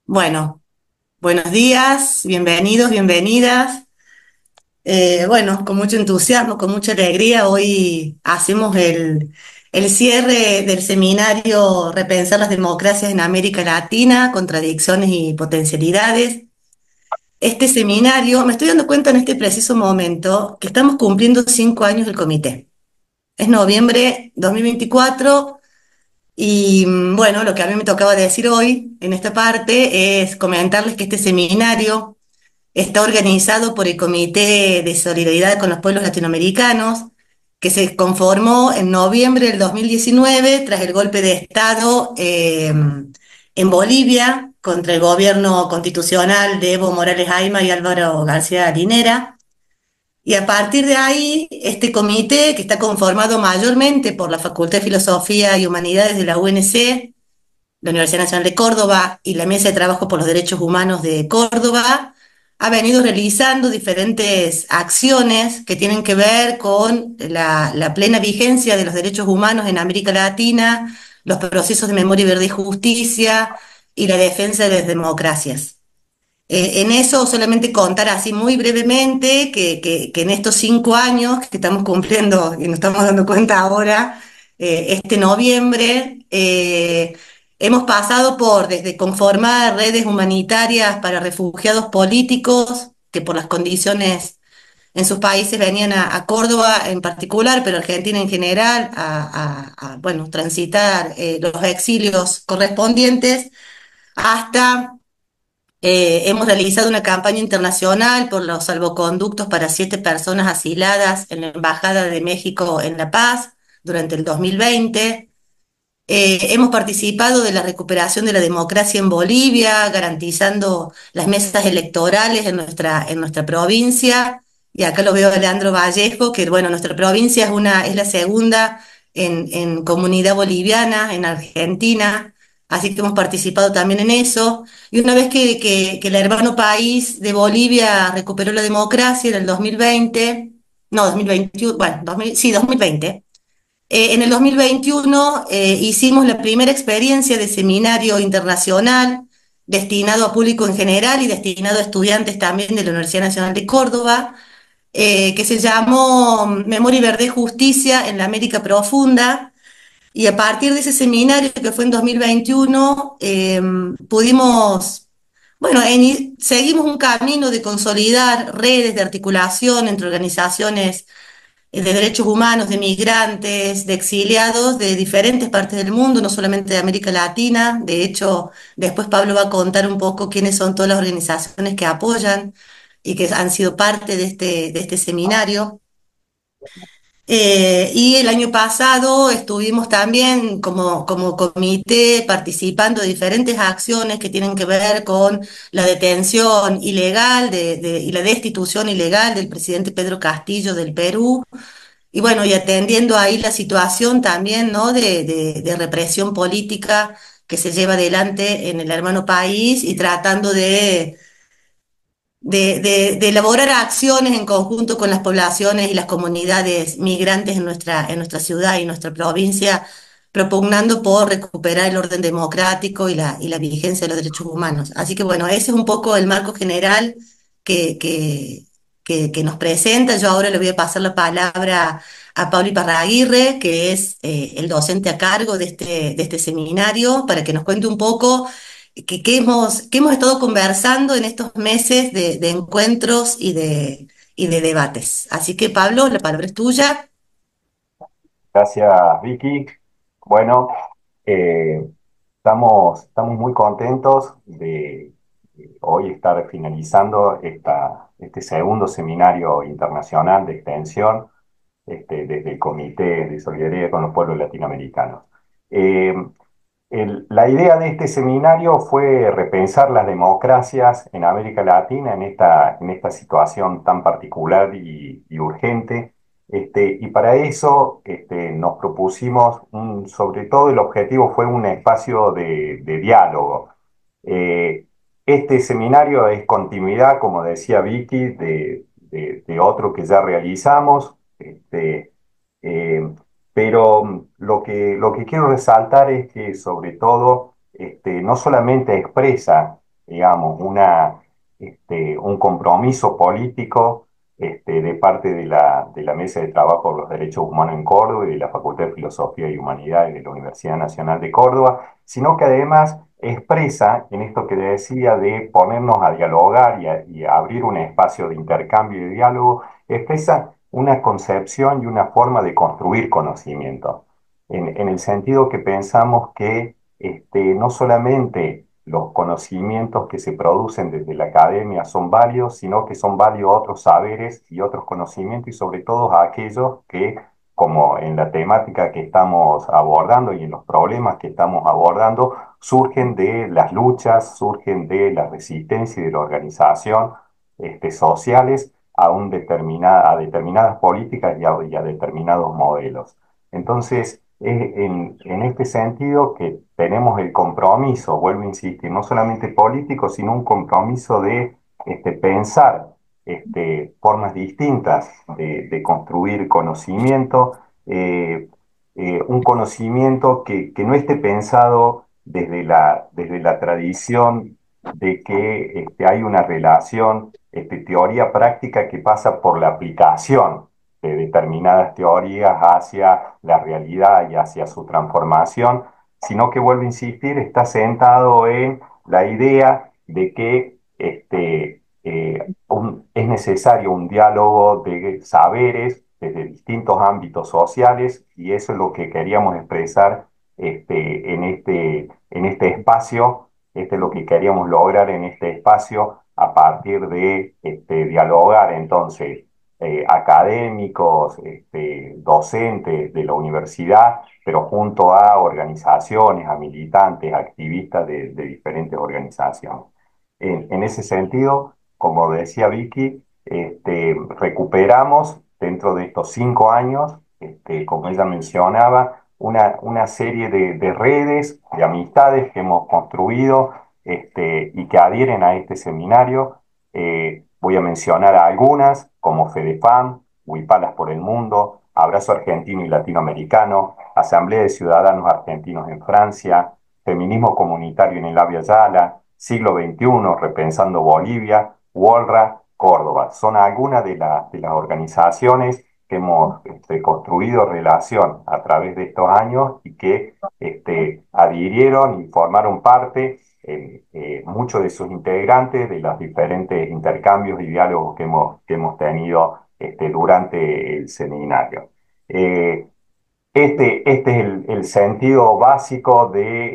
Bueno, buenos días, bienvenidos, bienvenidas. Bueno, con mucho entusiasmo, con mucha alegría, hoy hacemos el cierre del seminario Repensar las democracias en América Latina, contradicciones y potencialidades. Este seminario, me estoy dando cuenta en este preciso momento que estamos cumpliendo 5 años del comité. Es noviembre 2024 y bueno, lo que a mí me tocaba decir hoy en esta parte es comentarles que este seminario está organizado por el Comité de Solidaridad con los Pueblos Latinoamericanos, que se conformó en noviembre del 2019 tras el golpe de Estado en Bolivia contra el gobierno constitucional de Evo Morales Ayma y Álvaro García Linera. Y a partir de ahí, este comité, que está conformado mayormente por la Facultad de Filosofía y Humanidades de la UNC, la Universidad Nacional de Córdoba y la Mesa de Trabajo por los Derechos Humanos de Córdoba, ha venido realizando diferentes acciones que tienen que ver con la plena vigencia de los derechos humanos en América Latina, los procesos de memoria, verdad y justicia y la defensa de las democracias. En eso solamente contar así muy brevemente que en estos 5 años que estamos cumpliendo y nos estamos dando cuenta ahora, este noviembre, hemos pasado por desde conformar redes humanitarias para refugiados políticos que por las condiciones en sus países venían a Córdoba en particular, pero Argentina en general, bueno, transitar los exilios correspondientes hasta hemos realizado una campaña internacional por los salvoconductos para 7 personas asiladas en la Embajada de México en La Paz durante el 2020. Hemos participado de la recuperación de la democracia en Bolivia, garantizando las mesas electorales en nuestra provincia. Y acá lo veo a Leandro Vallejo, que bueno, nuestra provincia es la segunda en comunidad boliviana, en Argentina. Así que hemos participado también en eso. Y una vez que el hermano país de Bolivia recuperó la democracia en el 2020, no, 2021, bueno, sí, 2020, en el 2021 hicimos la primera experiencia de seminario internacional destinado a público en general y destinado a estudiantes también de la Universidad Nacional de Córdoba, que se llamó Memoria y Verdad y Justicia en la América Profunda. Y a partir de ese seminario, que fue en 2021, pudimos, bueno, seguimos un camino de consolidar redes de articulación entre organizaciones de derechos humanos, de migrantes, de exiliados de diferentes partes del mundo, no solamente de América Latina. De hecho, después Pablo va a contar un poco quiénes son todas las organizaciones que apoyan y que han sido parte de este seminario. Y el año pasado estuvimos también como comité participando de diferentes acciones que tienen que ver con la detención ilegal y la destitución ilegal del presidente Pedro Castillo del Perú, y bueno, y atendiendo ahí la situación también, ¿no? De represión política que se lleva adelante en el hermano país y tratando de elaborar acciones en conjunto con las poblaciones y las comunidades migrantes en nuestra ciudad y nuestra provincia, propugnando por recuperar el orden democrático y la vigencia de los derechos humanos. Así que bueno, ese es un poco el marco general que, que, que nos presenta. Yo ahora le voy a pasar la palabra a Pablo Iparraguirre, que es el docente a cargo de este seminario, para que nos cuente un poco que hemos estado conversando en estos meses de encuentros y de debates. Así que Pablo, la palabra es tuya. Gracias, Vicky. Bueno, eh, estamos muy contentos de hoy estar finalizando este segundo seminario internacional de extensión desde el Comité de Solidaridad con los Pueblos Latinoamericanos. Eh, la idea de este seminario fue repensar las democracias en América Latina en esta situación tan particular y urgente. Y para eso nos propusimos, sobre todo el objetivo fue un espacio de diálogo. Eh, este seminario es continuidad, como decía Vicky, de otro que ya realizamos. Eh, pero lo que quiero resaltar es que sobre todo no solamente expresa digamos, un compromiso político de parte de la Mesa de Trabajo por los Derechos Humanos en Córdoba y de la Facultad de Filosofía y Humanidades de la Universidad Nacional de Córdoba, sino que además expresa en esto que le decía de ponernos a dialogar y a abrir un espacio de intercambio y de diálogo, expresa una concepción y una forma de construir conocimiento, en el sentido que pensamos que no solamente los conocimientos que se producen desde la academia son válidos, sino que son válidos otros saberes y otros conocimientos y sobre todo aquellos que, como en la temática que estamos abordando y en los problemas que estamos abordando, surgen de las luchas, surgen de la resistencia y de la organización sociales a determinadas políticas y a determinados modelos. Entonces, es en este sentido que tenemos el compromiso, vuelvo a insistir, no solamente político, sino un compromiso de pensar formas distintas de construir conocimiento, eh, un conocimiento que no esté pensado desde la tradición de que hay una relación teoría práctica que pasa por la aplicación de determinadas teorías hacia la realidad y hacia su transformación, sino que, vuelvo a insistir, está sentado en la idea de que es necesario un diálogo de saberes desde distintos ámbitos sociales y eso es lo que queríamos expresar en este espacio, es lo que queríamos lograr en este espacio a partir de dialogar entonces académicos, docentes de la universidad, pero junto a organizaciones, a militantes, activistas de diferentes organizaciones. En ese sentido, como decía Vicky, recuperamos dentro de estos 5 años, como ella mencionaba, una serie de redes, de amistades que hemos construido y que adhieren a este seminario. Voy a mencionar a algunas, como FEDEFAM, Huipalas por el Mundo, Abrazo Argentino y Latinoamericano, Asamblea de Ciudadanos Argentinos en Francia, Feminismo Comunitario en el Abya Yala, Siglo XXI, Repensando Bolivia, WOLRA, Córdoba. Son algunas de las organizaciones que hemos construido relación a través de estos años y que adhirieron y formaron parte muchos de sus integrantes de los diferentes intercambios y diálogos que hemos tenido durante el seminario. Eh, este es el sentido básico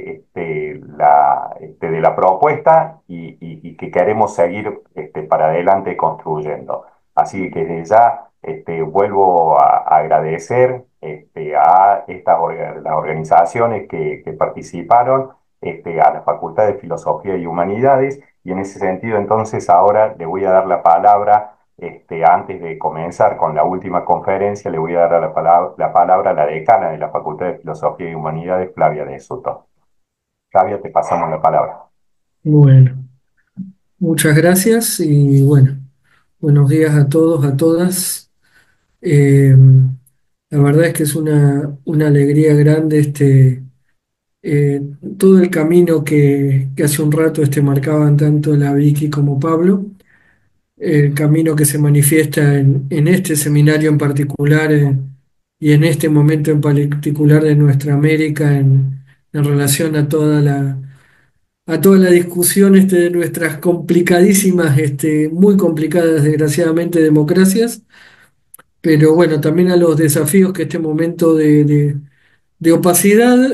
de la propuesta y que queremos seguir para adelante construyendo. Así que desde ya vuelvo a agradecer a las organizaciones que participaron, a la Facultad de Filosofía y Humanidades, y en ese sentido entonces ahora le voy a dar la palabra antes de comenzar con la última conferencia, le voy a dar la palabra a la decana de la Facultad de Filosofía y Humanidades, Flavia de Soto. Flavia, te pasamos la palabra. Bueno, muchas gracias y bueno, buenos días a todos, a todas. Eh, la verdad es que es una alegría grande eh, todo el camino que hace un rato marcaban tanto la Vicky como Pablo, el camino que se manifiesta en este seminario en particular y en este momento en particular de nuestra América en relación a toda la discusión de nuestras complicadísimas, muy complicadas, desgraciadamente, democracias, pero bueno, también a los desafíos que este momento de opacidad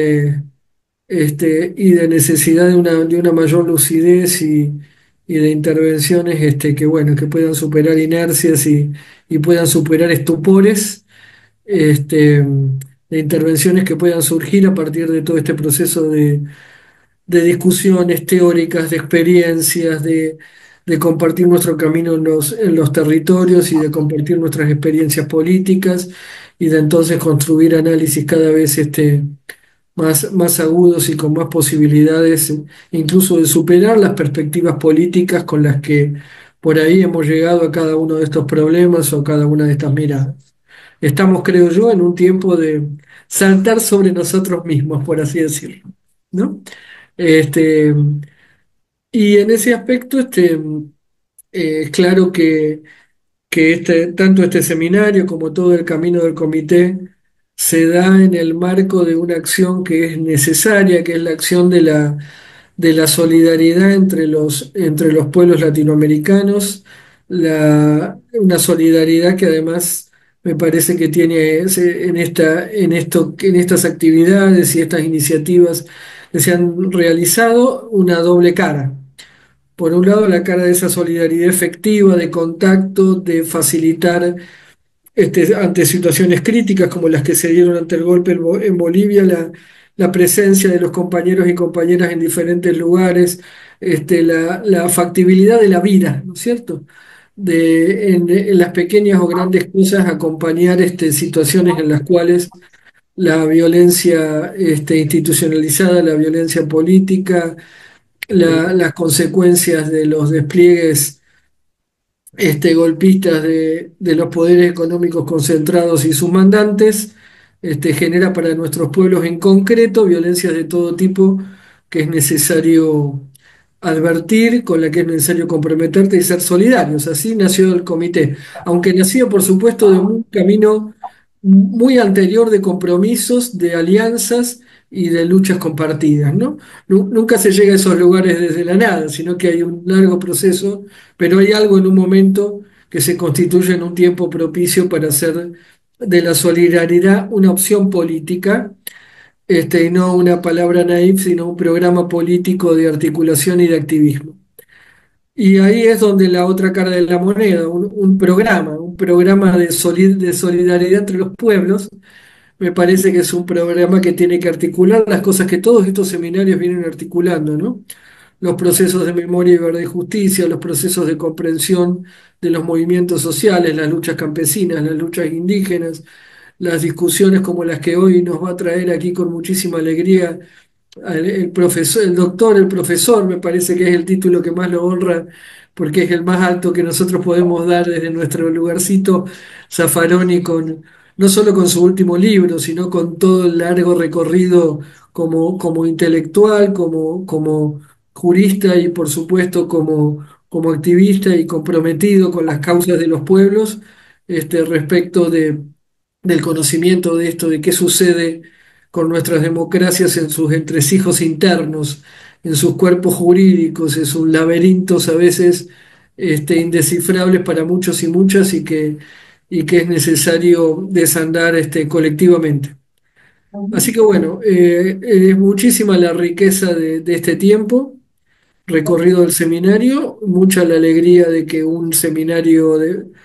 y de necesidad de una mayor lucidez y de intervenciones que, bueno, que puedan superar inercias y puedan superar estupores, de intervenciones que puedan surgir a partir de todo este proceso de discusiones teóricas, de experiencias, de compartir nuestro camino en los territorios y de compartir nuestras experiencias políticas y de entonces construir análisis cada vez más agudos y con más posibilidades, incluso de superar las perspectivas políticas con las que por ahí hemos llegado a cada uno de estos problemas o a cada una de estas miradas. Estamos, creo yo, en un tiempo de saltar sobre nosotros mismos, por así decirlo, ¿no? Este, Y en ese aspecto, es claro que tanto este seminario como todo el camino del comité se da en el marco de una acción que es necesaria, que es la acción de la solidaridad entre los pueblos latinoamericanos, una solidaridad que además me parece que tiene en estas actividades y estas iniciativas que se han realizado una doble cara. Por un lado, la cara de esa solidaridad efectiva, de contacto, de facilitar ante situaciones críticas como las que se dieron ante el golpe en Bolivia, la presencia de los compañeros y compañeras en diferentes lugares, la factibilidad de la vida, ¿no es cierto? En las pequeñas o grandes cosas acompañar situaciones en las cuales la violencia institucionalizada, la violencia política, las consecuencias de los despliegues golpistas de los poderes económicos concentrados y sus mandantes, genera para nuestros pueblos en concreto violencias de todo tipo que es necesario advertir, con la que es necesario comprometerte y ser solidarios. Así nació el comité, aunque nació, por supuesto, de un camino muy anterior de compromisos, de alianzas y de luchas compartidas, ¿no? Nunca se llega a esos lugares desde la nada, sino que hay un largo proceso, pero hay algo en un momento que se constituye en un tiempo propicio para hacer de la solidaridad una opción política, y no una palabra naif, sino un programa político de articulación y de activismo. Y ahí es donde la otra cara de la moneda, un programa de solidaridad entre los pueblos, me parece que es un programa que tiene que articular las cosas que todos estos seminarios vienen articulando, ¿no? Los procesos de memoria y verdad y justicia, los procesos de comprensión de los movimientos sociales, las luchas campesinas, las luchas indígenas, las discusiones como las que hoy nos va a traer aquí con muchísima alegría el profesor, el profesor, me parece que es el título que más lo honra, porque es el más alto que nosotros podemos dar desde nuestro lugarcito, Zaffaroni, no solo con su último libro, sino con todo el largo recorrido como intelectual, como jurista y por supuesto como activista y comprometido con las causas de los pueblos, respecto del conocimiento de esto, de qué sucede con nuestras democracias en sus entresijos internos, en sus cuerpos jurídicos, en sus laberintos a veces indescifrables para muchos y muchas y que es necesario desandar colectivamente. Así que bueno, es muchísima la riqueza de este tiempo recorrido del seminario, mucha la alegría de que un seminario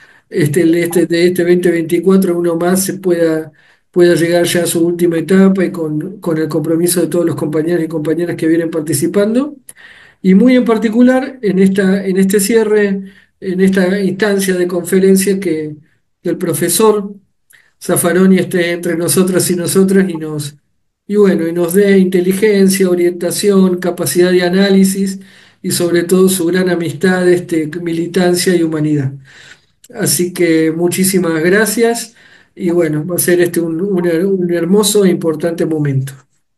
de este 2024, uno más, pueda llegar ya a su última etapa y con el compromiso de todos los compañeros y compañeras que vienen participando. Y muy en particular en este cierre, en esta instancia de conferencia que el profesor Zaffaroni esté entre nosotras y nosotras y bueno, y nos dé inteligencia, orientación, capacidad de análisis y sobre todo su gran amistad, militancia y humanidad. Así que muchísimas gracias y bueno, va a ser un hermoso e importante momento.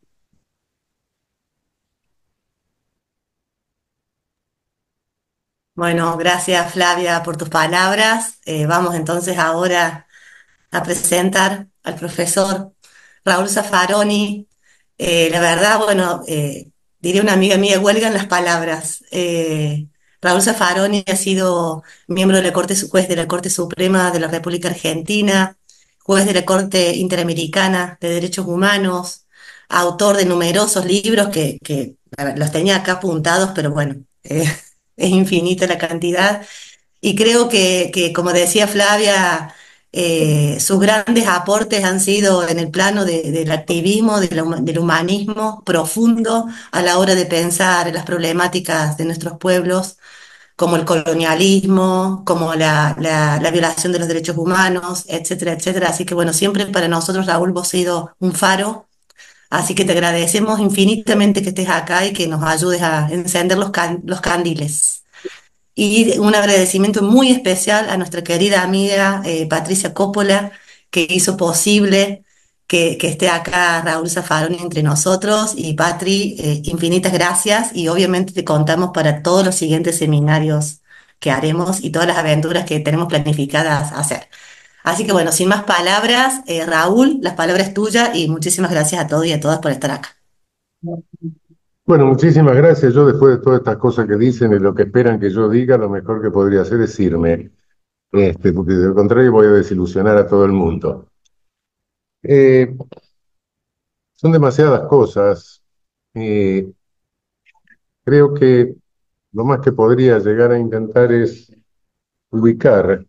Bueno, gracias Flavia por tus palabras. Vamos entonces ahora a presentar al profesor Raúl Zaffaroni. La verdad, bueno, diría una amiga mía, huelgan las palabras. Raúl Zaffaroni ha sido miembro de la juez de la Corte Suprema de la República Argentina, juez de la Corte Interamericana de Derechos Humanos, autor de numerosos libros que a ver, los tenía acá apuntados, pero bueno, es infinita la cantidad. Y creo que, como decía Flavia, sus grandes aportes han sido en el plano del activismo, del humanismo profundo a la hora de pensar las problemáticas de nuestros pueblos, como el colonialismo, como la violación de los derechos humanos, etcétera, etcétera. Así que bueno, siempre para nosotros, Raúl, vos has sido un faro, así que te agradecemos infinitamente que estés acá y que nos ayudes a encender los candiles. Y un agradecimiento muy especial a nuestra querida amiga Patricia Coppola, que hizo posible que esté acá Raúl Zaffaroni entre nosotros y Patri, infinitas gracias y obviamente te contamos para todos los siguientes seminarios que haremos y todas las aventuras que tenemos planificadas hacer. Así que bueno, sin más palabras, Raúl, las palabras es tuya y muchísimas gracias a todos y a todas por estar acá. Bueno, muchísimas gracias. Yo después de todas estas cosas que dicen y lo que esperan que yo diga, lo mejor que podría hacer es irme, porque de lo contrario voy a desilusionar a todo el mundo. Eh, Son demasiadas cosas. Eh, Creo que lo más que podría llegar a intentar es ubicar,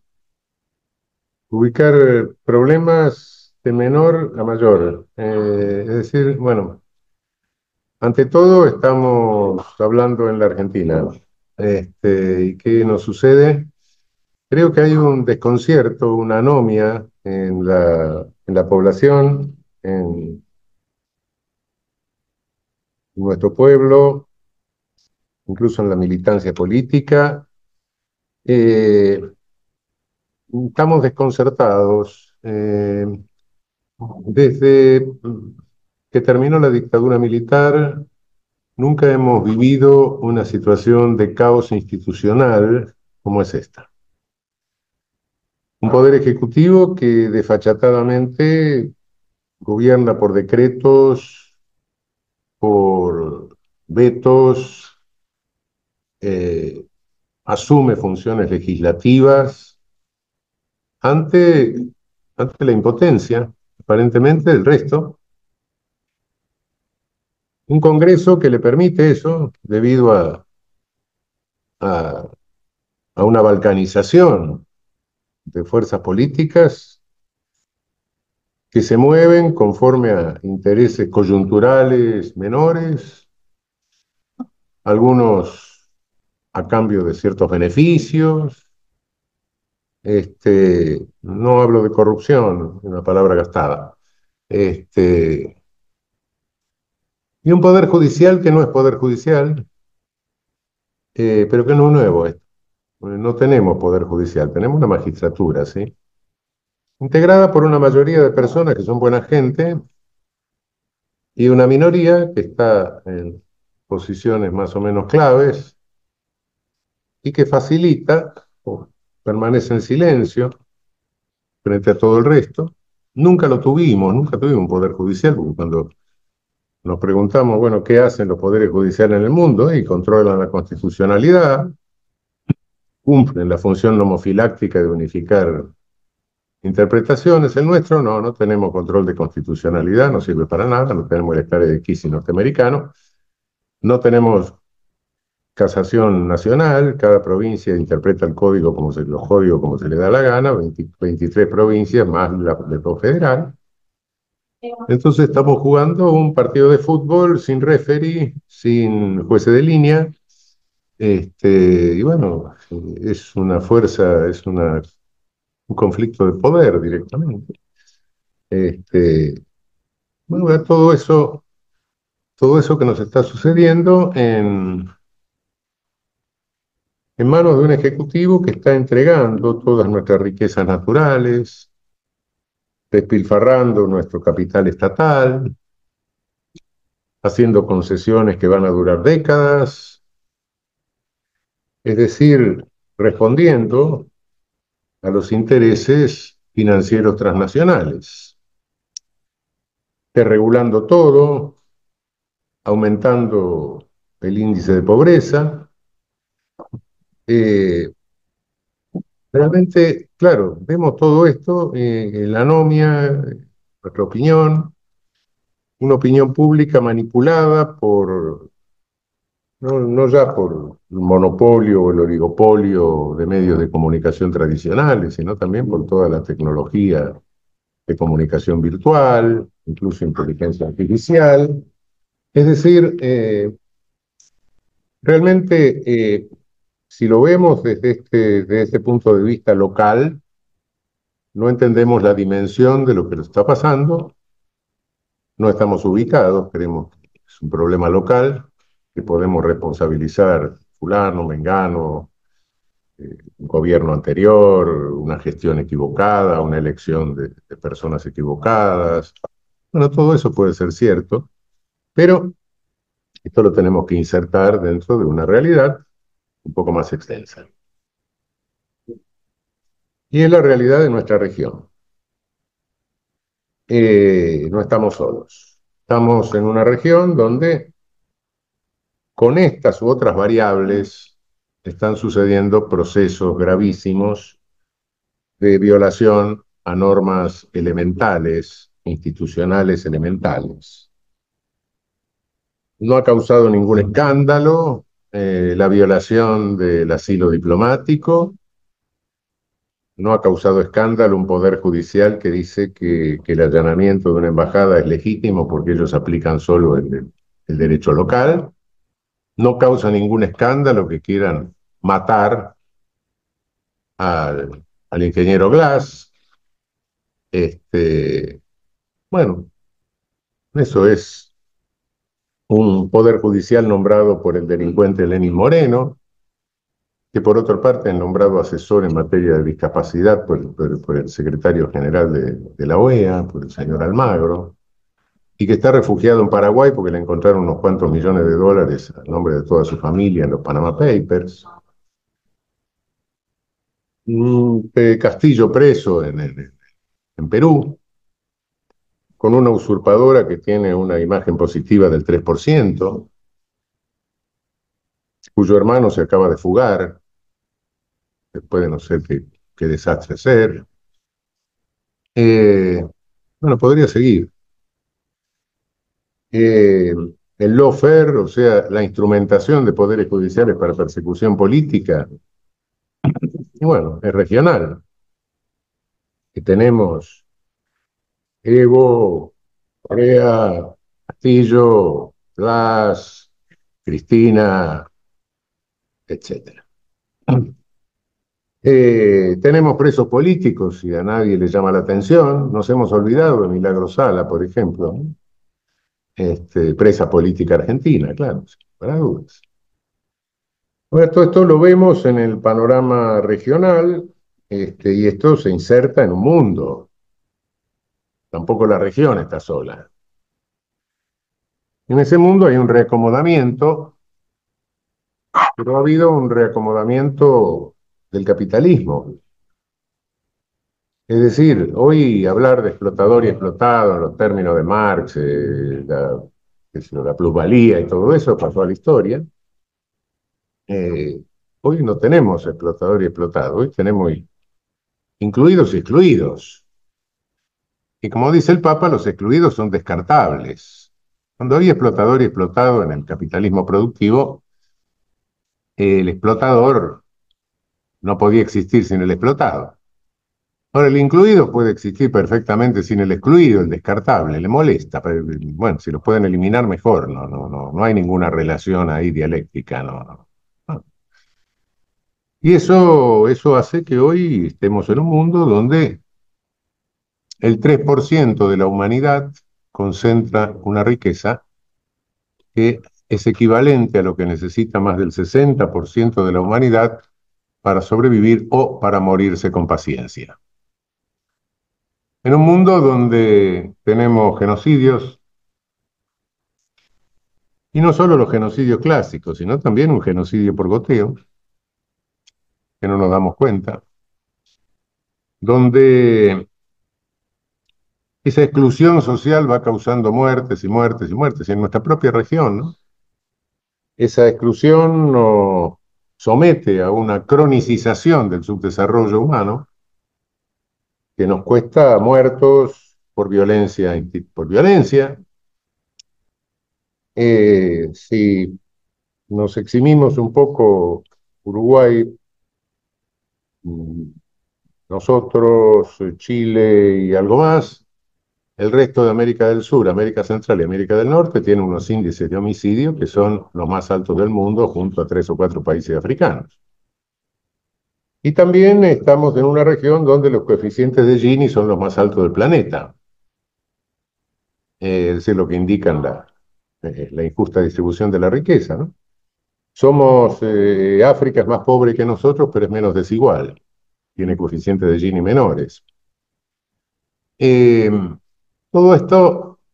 ubicar problemas de menor a mayor. Es decir, bueno, ante todo estamos hablando en la Argentina. ¿Y qué nos sucede? Creo que hay un desconcierto, una anomia en la población, en nuestro pueblo, incluso en la militancia política. Eh, Estamos desconcertados. Desde que terminó la dictadura militar, nunca hemos vivido una situación de caos institucional como es esta. Un poder ejecutivo que desfachatadamente gobierna por decretos, por vetos, eh, asume funciones legislativas ante, ante la impotencia, aparentemente, del resto. Un Congreso que le permite eso debido a, a una balcanización de fuerzas políticas que se mueven conforme a intereses coyunturales menores, algunos a cambio de ciertos beneficios. No hablo de corrupción, una palabra gastada. Este, y un poder judicial que no es poder judicial, pero que no es nuevo esto. No tenemos poder judicial, tenemos una magistratura, ¿sí? Integrada por una mayoría de personas que son buena gente y una minoría que está en posiciones más o menos claves y que facilita o permanece en silencio frente a todo el resto. Nunca tuvimos un poder judicial, porque cuando nos preguntamos, bueno, ¿qué hacen los poderes judiciales en el mundo? Y controlan la constitucionalidad, cumplen la función nomofiláctica de unificar interpretaciones. El nuestro no tenemos control de constitucionalidad, no sirve para nada, no tenemos el stare decisis norteamericano, no tenemos casación nacional, cada provincia interpreta el código los códigos como se le da la gana, 23 provincias más la de todo federal. Entonces estamos jugando un partido de fútbol sin referee, sin jueces de línea, y bueno, es una fuerza, un conflicto de poder directamente. Bueno, todo eso que nos está sucediendo en manos de un ejecutivo que está entregando todas nuestras riquezas naturales, despilfarrando nuestro capital estatal, haciendo concesiones que van a durar décadas, es decir, respondiendo a los intereses financieros transnacionales, desregulando todo, aumentando el índice de pobreza. Eh, Realmente, claro, vemos todo esto en la anomia, nuestra opinión, una opinión pública manipulada no ya por el monopolio o el oligopolio de medios de comunicación tradicionales, sino también por toda la tecnología de comunicación virtual, incluso inteligencia artificial. Es decir, realmente, si lo vemos desde este punto de vista local, no entendemos la dimensión de lo que nos está pasando, no estamos ubicados, creemos que es un problema local, que podemos responsabilizar fulano, mengano, un gobierno anterior, una gestión equivocada, una elección de personas equivocadas, Bueno, todo eso puede ser cierto, pero esto lo tenemos que insertar dentro de una realidad un poco más extensa. Y es la realidad de nuestra región. No estamos solos. Estamos en una región donde con estas u otras variables están sucediendo procesos gravísimos de violación a normas elementales, institucionales elementales. No ha causado ningún escándalo la violación del asilo diplomático, no ha causado escándalo un poder judicial que dice que el allanamiento de una embajada es legítimo porque ellos aplican solo el derecho local, no causa ningún escándalo que quieran matar al ingeniero Glass. Bueno, eso es un poder judicial nombrado por el delincuente Lenín Moreno, que por otra parte es nombrado asesor en materia de discapacidad por el secretario general de la OEA, por el señor Almagro, y que está refugiado en Paraguay porque le encontraron unos cuantos millones de dólares a nombre de toda su familia en los Panama Papers. Castillo preso en Perú, con una usurpadora que tiene una imagen positiva del 3%, cuyo hermano se acaba de fugar, después de no sé qué desastre ser. Bueno, podría seguir. El lawfare, o sea, la instrumentación de poderes judiciales para persecución política, y bueno, es regional. Que tenemos Evo, Correa, Castillo, Glass, Cristina, etcétera. Tenemos presos políticos y a nadie le llama la atención. Nos hemos olvidado de Milagro Sala, por ejemplo, ¿no? Presa política argentina, claro, sin lugar a dudas. Bueno, todo esto lo vemos en el panorama regional, y esto se inserta en un mundo. Tampoco la región está sola. En ese mundo hay un reacomodamiento, pero ha habido un reacomodamiento del capitalismo. Es decir, hoy hablar de explotador y explotado en los términos de Marx, la plusvalía y todo eso pasó a la historia. Hoy no tenemos explotador y explotado, hoy tenemos incluidos y excluidos. Y como dice el Papa, los excluidos son descartables. Cuando había explotador y explotado en el capitalismo productivo, el explotador no podía existir sin el explotado. Ahora, el incluido puede existir perfectamente sin el excluido, el descartable, le molesta, pero bueno, si lo pueden eliminar mejor, no hay ninguna relación ahí dialéctica, no. Y eso hace que hoy estemos en un mundo donde el 3% de la humanidad concentra una riqueza que es equivalente a lo que necesita más del 60% de la humanidad para sobrevivir o para morirse con paciencia. En un mundo donde tenemos genocidios, y no solo los genocidios clásicos, sino también un genocidio por goteo, que no nos damos cuenta, donde esa exclusión social va causando muertes y muertes y muertes, y en nuestra propia región, ¿no? Esa exclusión nos somete a una cronicización del subdesarrollo humano que nos cuesta muertos por violencia, por violencia. Si nos eximimos un poco, Uruguay, nosotros, Chile y algo más, el resto de América del Sur, América Central y América del Norte tienen unos índices de homicidio que son los más altos del mundo junto a 3 o 4 países africanos. Y también estamos en una región donde los coeficientes de Gini son los más altos del planeta. Es decir, lo que indican la injusta distribución de la riqueza, ¿no? África es más pobre que nosotros, pero es menos desigual. Tiene coeficientes de Gini menores. Todo esto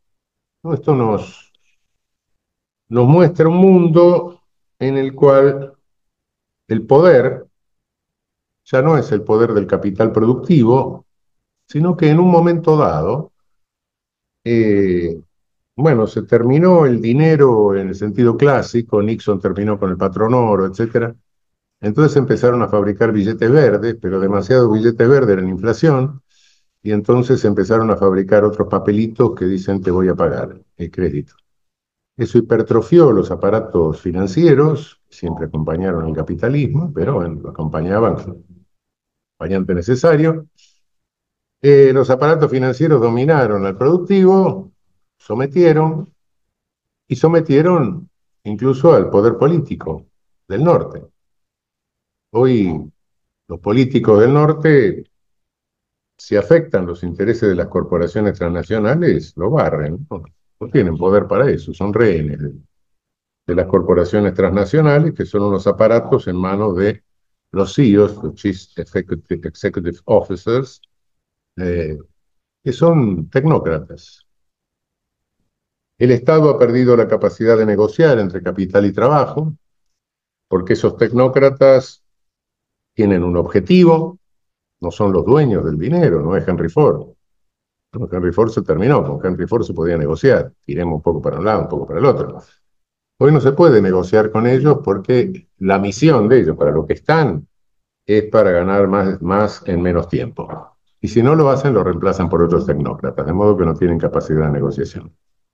¿no? Esto nos muestra un mundo en el cual el poder ya no es el poder del capital productivo, sino que en un momento dado, eh, bueno, se terminó el dinero en el sentido clásico, Nixon terminó con el patrón oro, etcétera. Entonces empezaron a fabricar billetes verdes, pero demasiados billetes verdes eran inflación, y entonces empezaron a fabricar otros papelitos que dicen te voy a pagar el crédito. Eso hipertrofió los aparatos financieros, siempre acompañaron el capitalismo, pero bueno, lo acompañaban con el acompañante necesario. Los aparatos financieros dominaron al productivo, sometieron y sometieron incluso al poder político del norte. Hoy los políticos del norte, si afectan los intereses de las corporaciones transnacionales, lo barren, ¿no? No tienen poder para eso, son rehenes de las corporaciones transnacionales, que son unos aparatos en manos de los CEOs, los Chief Executive Officers, eh, que son tecnócratas. El Estado ha perdido la capacidad de negociar entre capital y trabajo, porque esos tecnócratas tienen un objetivo, no son los dueños del dinero, no es Henry Ford. No, Henry Ford se terminó, con Henry Ford se podía negociar, tiremos un poco para un lado, un poco para el otro. Hoy no se puede negociar con ellos porque la misión de ellos, para lo que están, es para ganar más en menos tiempo. Y si no lo hacen, lo reemplazan por otros tecnócratas, de modo que no tienen capacidad de negociación.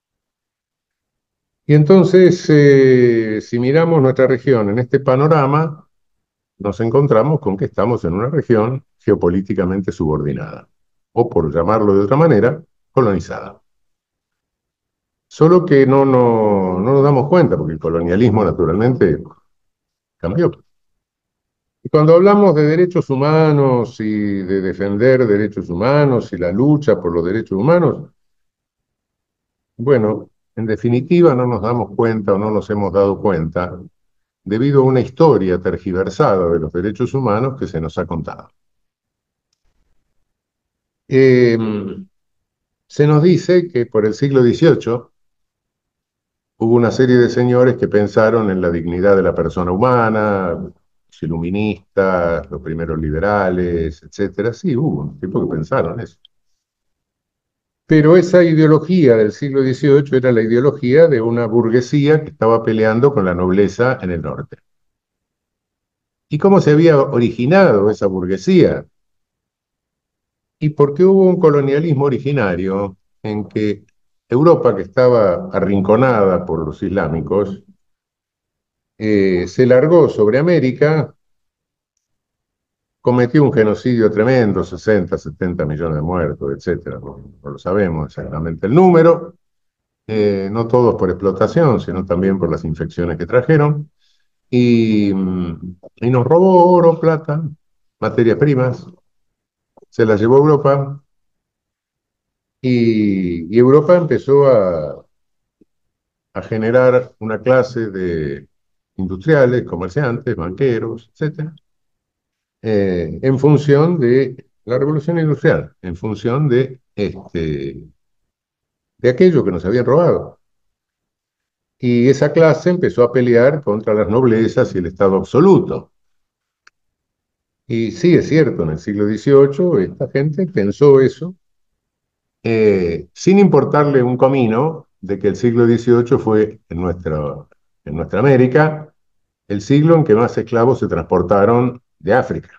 Y entonces, si miramos nuestra región en este panorama, nos encontramos con que estamos en una región geopolíticamente subordinada, o por llamarlo de otra manera, colonizada. Solo que no nos damos cuenta, porque el colonialismo naturalmente cambió. Y cuando hablamos de derechos humanos y de defender derechos humanos y la lucha por los derechos humanos, bueno, en definitiva no nos damos cuenta o no nos hemos dado cuenta debido a una historia tergiversada de los derechos humanos que se nos ha contado. Eh, Se nos dice que por el siglo XVIII hubo una serie de señores que pensaron en la dignidad de la persona humana, los iluministas, los primeros liberales, etcétera. Sí, hubo un tipo que pensaron eso. Pero esa ideología del siglo XVIII era la ideología de una burguesía que estaba peleando con la nobleza en el norte. ¿Y cómo se había originado esa burguesía? Y porque hubo un colonialismo originario en que Europa, que estaba arrinconada por los islámicos, se largó sobre América, cometió un genocidio tremendo, 60, 70 millones de muertos, etcétera. No lo sabemos exactamente el número, no todos por explotación, sino también por las infecciones que trajeron, y nos robó oro, plata, materias primas, se las llevó a Europa, y Europa empezó a generar una clase de industriales, comerciantes, banqueros, etcétera, en función de la revolución industrial, en función de aquello que nos habían robado. Y esa clase empezó a pelear contra las noblezas y el Estado absoluto. Y sí, es cierto, en el siglo XVIII esta gente pensó eso, sin importarle un comino de que el siglo XVIII fue en nuestra América el siglo en que más esclavos se transportaron de África.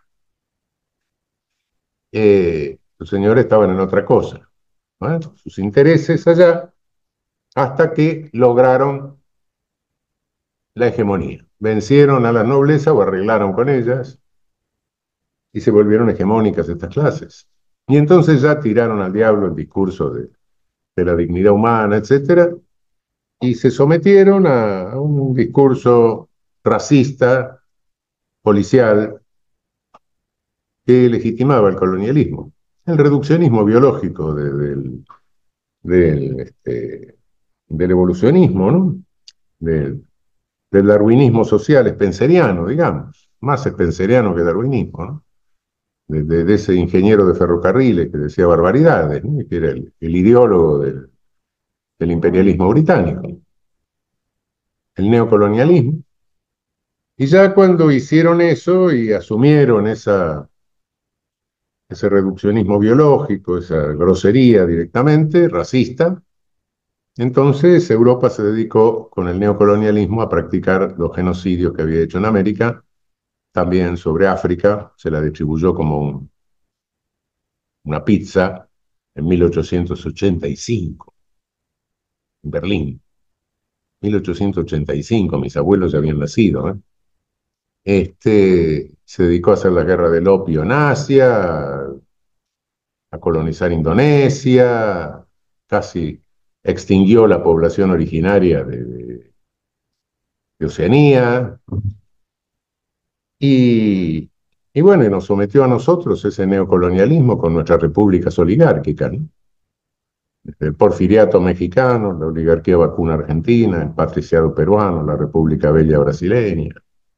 Los señores estaban en otra cosa, ¿no? Sus intereses allá, hasta que lograron la hegemonía. Vencieron a la nobleza o arreglaron con ellas y se volvieron hegemónicas estas clases. Y entonces ya tiraron al diablo el discurso de la dignidad humana, etcétera, y se sometieron a un discurso racista, policial, que legitimaba el colonialismo, el reduccionismo biológico del, este, del evolucionismo, ¿no? Del, del darwinismo social spenceriano, digamos, más spenceriano que darwinismo, ¿no? De ese ingeniero de ferrocarriles que decía barbaridades, ¿no? Que era el ideólogo del imperialismo británico, el neocolonialismo. Y ya cuando hicieron eso y asumieron ese reduccionismo biológico, esa grosería directamente, racista, entonces Europa se dedicó con el neocolonialismo a practicar los genocidios que había hecho en América, también sobre África, se la distribuyó como una pizza en 1885, en Berlín. 1885, mis abuelos ya habían nacido, ¿eh? Se dedicó a hacer la guerra del opio en Asia, a colonizar Indonesia, casi extinguió la población originaria de Oceanía, y, y bueno, y nos sometió a nosotros ese neocolonialismo con nuestras repúblicas oligárquicas, ¿no? El porfiriato mexicano, la oligarquía vacuna argentina, el patriciado peruano, la República Bella brasileña.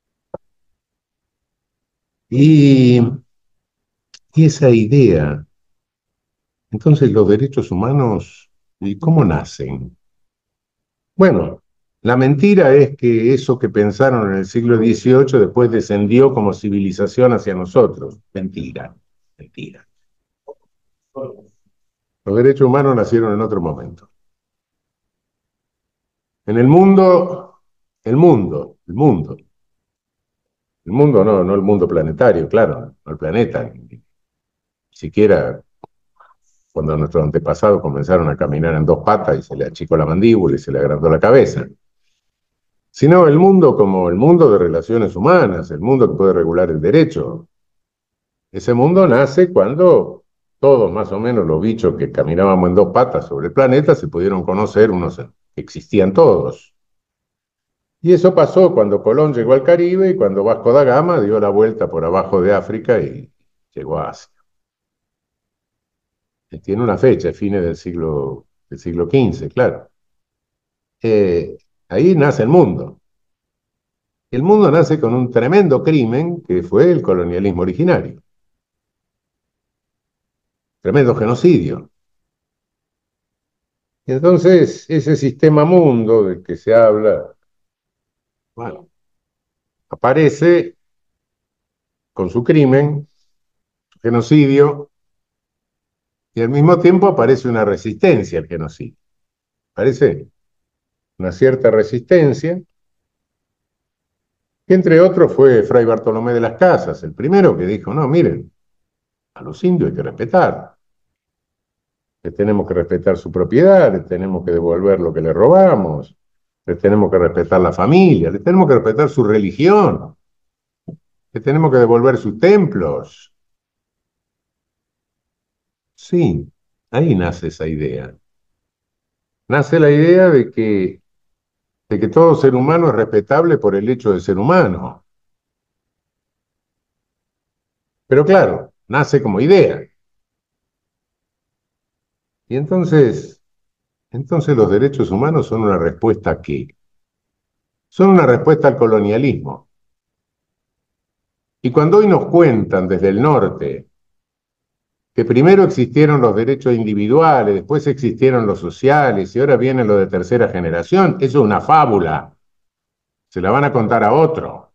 Y, y esa idea, entonces los derechos humanos, ¿y cómo nacen? Bueno, la mentira es que eso que pensaron en el siglo XVIII después descendió como civilización hacia nosotros. Mentira, mentira. Los derechos humanos nacieron en otro momento. En el mundo no, no el mundo planetario, claro, no el planeta, ni siquiera cuando nuestros antepasados comenzaron a caminar en dos patas y se le achicó la mandíbula y se le agrandó la cabeza, sino el mundo como el mundo de relaciones humanas, el mundo que puede regular el derecho. Ese mundo nace cuando todos, más o menos, los bichos que caminábamos en dos patas sobre el planeta se pudieron conocer, unos existían todos. Y eso pasó cuando Colón llegó al Caribe y cuando Vasco da Gama dio la vuelta por abajo de África y llegó a Asia. Tiene una fecha, fines del siglo XV, claro. Ahí nace el mundo. El mundo nace con un tremendo crimen que fue el colonialismo originario. Tremendo genocidio. Y entonces, ese sistema mundo del que se habla, bueno, aparece con su crimen, su genocidio, y al mismo tiempo aparece una resistencia al genocidio. Aparece una cierta resistencia, que entre otros fue Fray Bartolomé de las Casas, el primero que dijo, no, miren, a los indios hay que respetar, les tenemos que respetar su propiedad, les tenemos que devolver lo que les robamos, les tenemos que respetar la familia, les tenemos que respetar su religión, les tenemos que devolver sus templos. Sí, ahí nace esa idea. Nace la idea de que todo ser humano es respetable por el hecho de ser humano. Pero claro, nace como idea. Y entonces los derechos humanos son una respuesta ¿a qué? Son una respuesta al colonialismo. Y cuando hoy nos cuentan desde el norte que primero existieron los derechos individuales, después existieron los sociales y ahora vienen los de tercera generación, eso es una fábula. Se la van a contar a otro.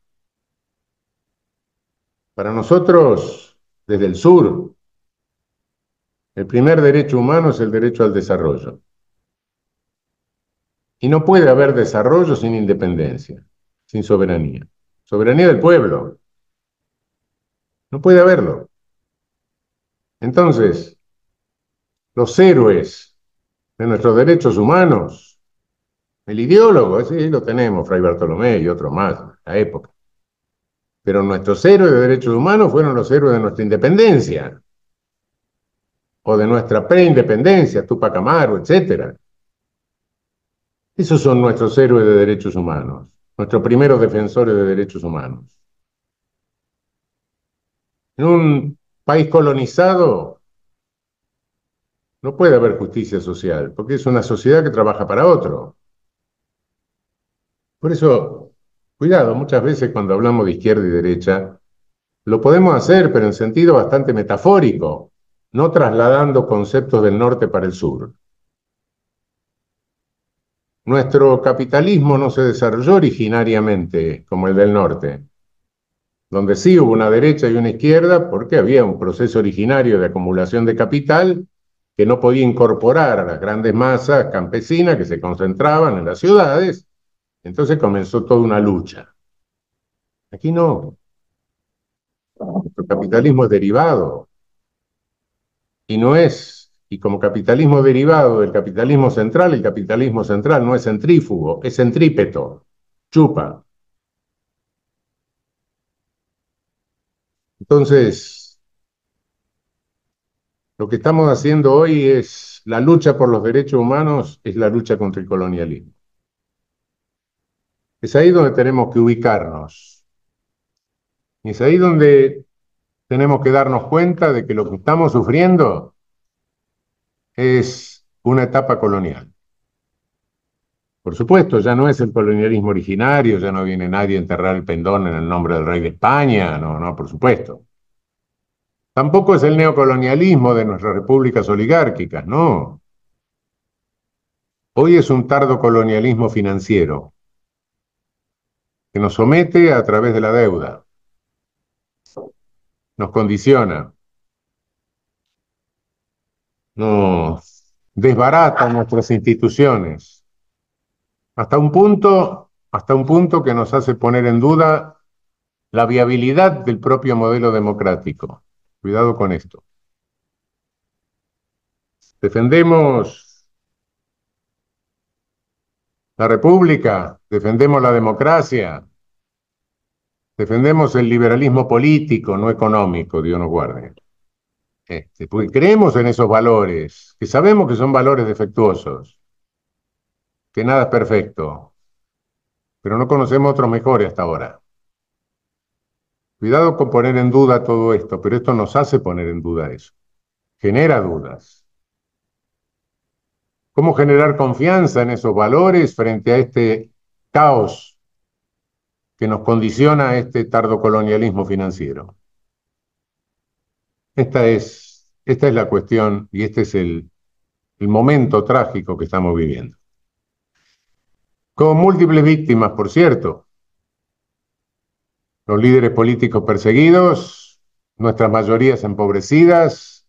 Para nosotros, desde el sur, el primer derecho humano es el derecho al desarrollo. Y no puede haber desarrollo sin independencia, sin soberanía. Soberanía del pueblo. No puede haberlo. Entonces, los héroes de nuestros derechos humanos, el ideólogo, sí, lo tenemos, Fray Bartolomé y otros más, en la época. Pero nuestros héroes de derechos humanos fueron los héroes de nuestra independencia, o de nuestra preindependencia, Tupac Amaru, etc. Esos son nuestros héroes de derechos humanos, nuestros primeros defensores de derechos humanos. En un país colonizado no puede haber justicia social, porque es una sociedad que trabaja para otro. Por eso, cuidado, muchas veces cuando hablamos de izquierda y derecha, lo podemos hacer, pero en sentido bastante metafórico, no trasladando conceptos del norte para el sur. Nuestro capitalismo no se desarrolló originariamente como el del norte, donde sí hubo una derecha y una izquierda porque había un proceso originario de acumulación de capital que no podía incorporar a las grandes masas campesinas que se concentraban en las ciudades. Entonces comenzó toda una lucha. Aquí no. Nuestro capitalismo es derivado y no es, y como capitalismo derivado del capitalismo central, el capitalismo central no es centrífugo, es centrípeto, chupa. Entonces, lo que estamos haciendo hoy es la lucha por los derechos humanos, es la lucha contra el colonialismo. Es ahí donde tenemos que ubicarnos. Y es ahí donde tenemos que darnos cuenta de que lo que estamos sufriendo es una etapa colonial. Por supuesto, ya no es el colonialismo originario, ya no viene nadie a enterrar el pendón en el nombre del rey de España, no, no, por supuesto. Tampoco es el neocolonialismo de nuestras repúblicas oligárquicas, no. Hoy es un tardo colonialismo financiero que nos somete a través de la deuda, nos condiciona, nos desbarata nuestras instituciones, hasta un punto que nos hace poner en duda la viabilidad del propio modelo democrático. Cuidado con esto. Defendemos la república, defendemos la democracia, defendemos el liberalismo político, no económico, Dios nos guarde. Porque creemos en esos valores, que sabemos que son valores defectuosos, que nada es perfecto, pero no conocemos otros mejores hasta ahora. Cuidado con poner en duda todo esto, pero esto nos hace poner en duda eso. Genera dudas. ¿Cómo generar confianza en esos valores frente a este caos que nos condiciona a este tardocolonialismo financiero? Esta es la cuestión y este es el momento trágico que estamos viviendo. Con múltiples víctimas, por cierto, los líderes políticos perseguidos, nuestras mayorías empobrecidas,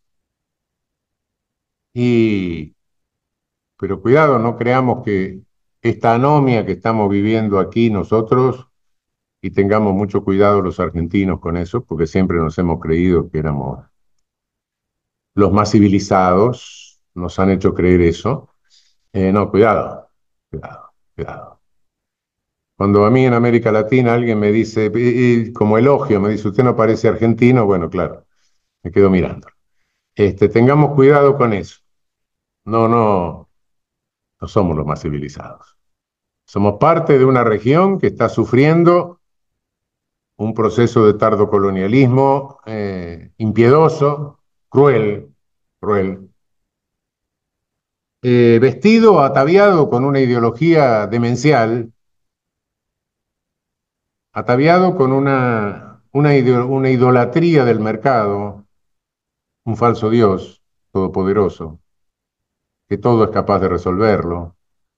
pero cuidado, no creamos que esta anomia que estamos viviendo aquí nosotros, y tengamos mucho cuidado los argentinos con eso, porque siempre nos hemos creído que éramos los más civilizados, nos han hecho creer eso. No, cuidado, cuidado, cuidado. Cuando a mí en América Latina alguien me dice, como elogio, me dice, usted no parece argentino, bueno, claro, me quedo mirando. Tengamos cuidado con eso. No, no, no somos los más civilizados. Somos parte de una región que está sufriendo un proceso de tardocolonialismo impiedoso, cruel, cruel, vestido, ataviado con una ideología demencial, ataviado con una idolatría del mercado, un falso Dios todopoderoso, que todo es capaz de resolverlo,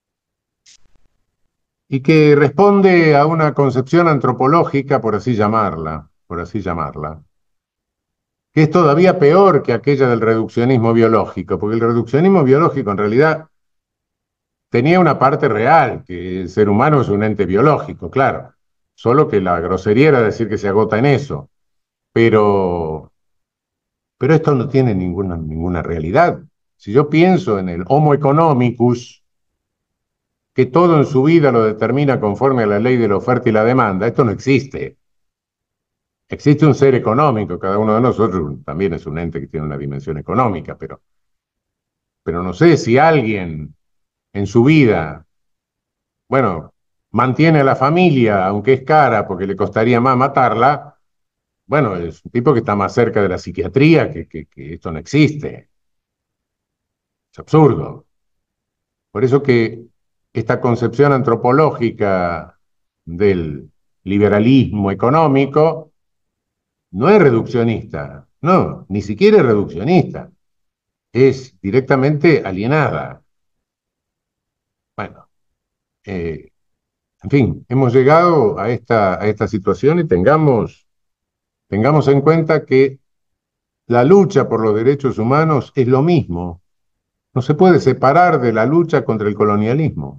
y que responde a una concepción antropológica, por así llamarla, que es todavía peor que aquella del reduccionismo biológico, porque el reduccionismo biológico en realidad tenía una parte real, que el ser humano es un ente biológico, claro, solo que la grosería era decir que se agota en eso, pero, pero esto no tiene ninguna realidad. Si yo pienso en el Homo economicus, que todo en su vida lo determina conforme a la ley de la oferta y la demanda, esto no existe. Existe un ser económico, cada uno de nosotros también es un ente que tiene una dimensión económica, pero no sé si alguien en su vida, bueno, mantiene a la familia, aunque es cara, porque le costaría más matarla, bueno, es un tipo que está más cerca de la psiquiatría que esto no existe. Es absurdo. Por eso que esta concepción antropológica del liberalismo económico no es reduccionista, no, ni siquiera es reduccionista, es directamente alienada. Bueno, En fin, hemos llegado a esta situación y tengamos en cuenta que la lucha por los derechos humanos es lo mismo. No se puede separar de la lucha contra el colonialismo.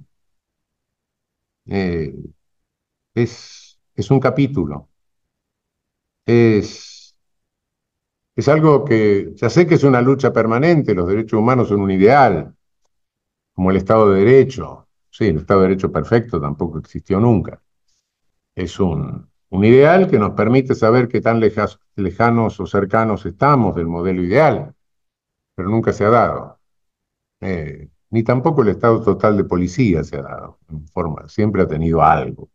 Eh, es un capítulo. Es, es algo que ya sé que es una lucha permanente. Los derechos humanos son un ideal, como el Estado de Derecho. Sí, el Estado de Derecho perfecto tampoco existió nunca. Es un ideal que nos permite saber qué tan lejanos o cercanos estamos del modelo ideal, pero nunca se ha dado. Ni tampoco el estado total de policía se ha dado, en forma, siempre ha tenido algo.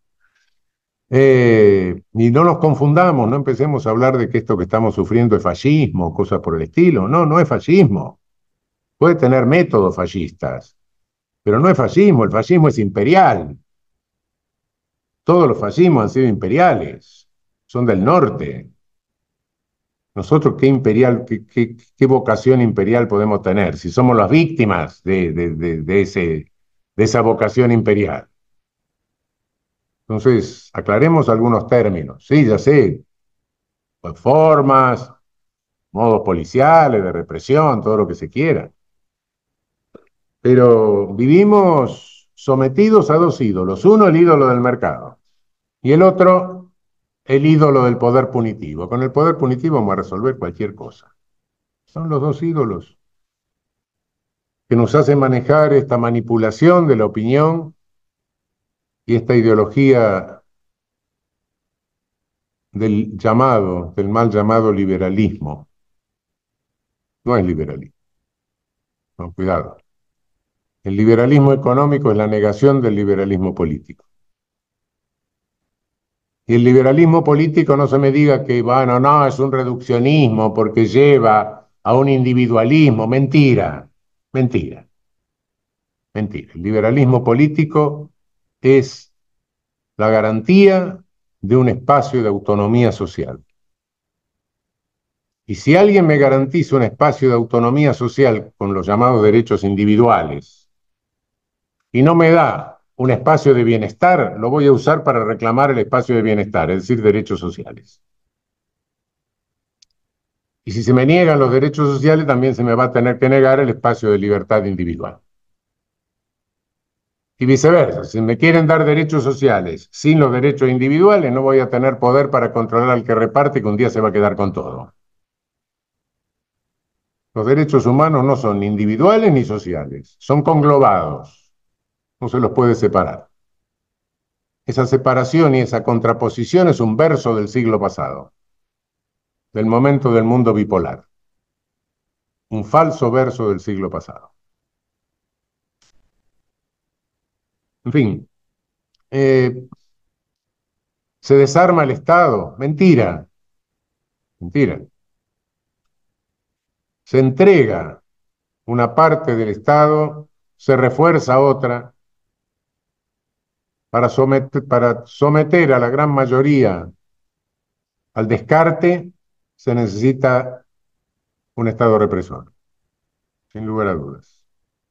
Y no nos confundamos, no empecemos a hablar de que esto que estamos sufriendo es fascismo, cosas por el estilo. No, no es fascismo. Puede tener métodos fascistas, pero no es fascismo, el fascismo es imperial. Todos los fascismos han sido imperiales, son del norte. Nosotros, ¿qué imperial, qué vocación imperial podemos tener si somos las víctimas de esa vocación imperial? Entonces, aclaremos algunos términos. Sí, ya sé, pues, formas, modos policiales, de represión, todo lo que se quiera. Pero vivimos sometidos a dos ídolos. Uno, el ídolo del mercado, y el otro, el ídolo del poder punitivo. Con el poder punitivo vamos a resolver cualquier cosa. Son los dos ídolos que nos hacen manejar esta manipulación de la opinión y esta ideología del mal llamado liberalismo. No es liberalismo, no, cuidado. El liberalismo económico es la negación del liberalismo político. Y el liberalismo político no se me diga que, bueno, no, es un reduccionismo porque lleva a un individualismo. Mentira, mentira, mentira. El liberalismo político es la garantía de un espacio de autonomía social. Y si alguien me garantiza un espacio de autonomía social con los llamados derechos individuales y no me da un espacio de bienestar, lo voy a usar para reclamar el espacio de bienestar, es decir, derechos sociales. Y si se me niegan los derechos sociales, también se me va a tener que negar el espacio de libertad individual. Y viceversa, si me quieren dar derechos sociales sin los derechos individuales, no voy a tener poder para controlar al que reparte, que un día se va a quedar con todo. Los derechos humanos no son ni individuales ni sociales, son conglobados, no se los puede separar. Esa separación y esa contraposición es un verso del siglo pasado, del momento del mundo bipolar, un falso verso del siglo pasado. En fin, se desarma el Estado, mentira, mentira. Se entrega una parte del Estado, se refuerza otra para someter a la gran mayoría al descarte, se necesita un Estado represor, sin lugar a dudas.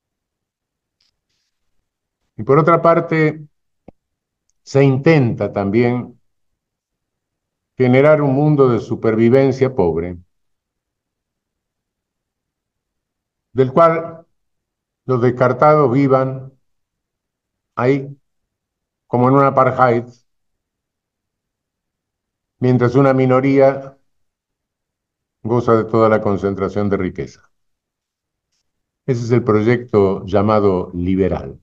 Y por otra parte, se intenta también generar un mundo de supervivencia pobre, del cual los descartados vivan ahí como en un apartheid, mientras una minoría goza de toda la concentración de riqueza. Ese es el proyecto llamado liberal.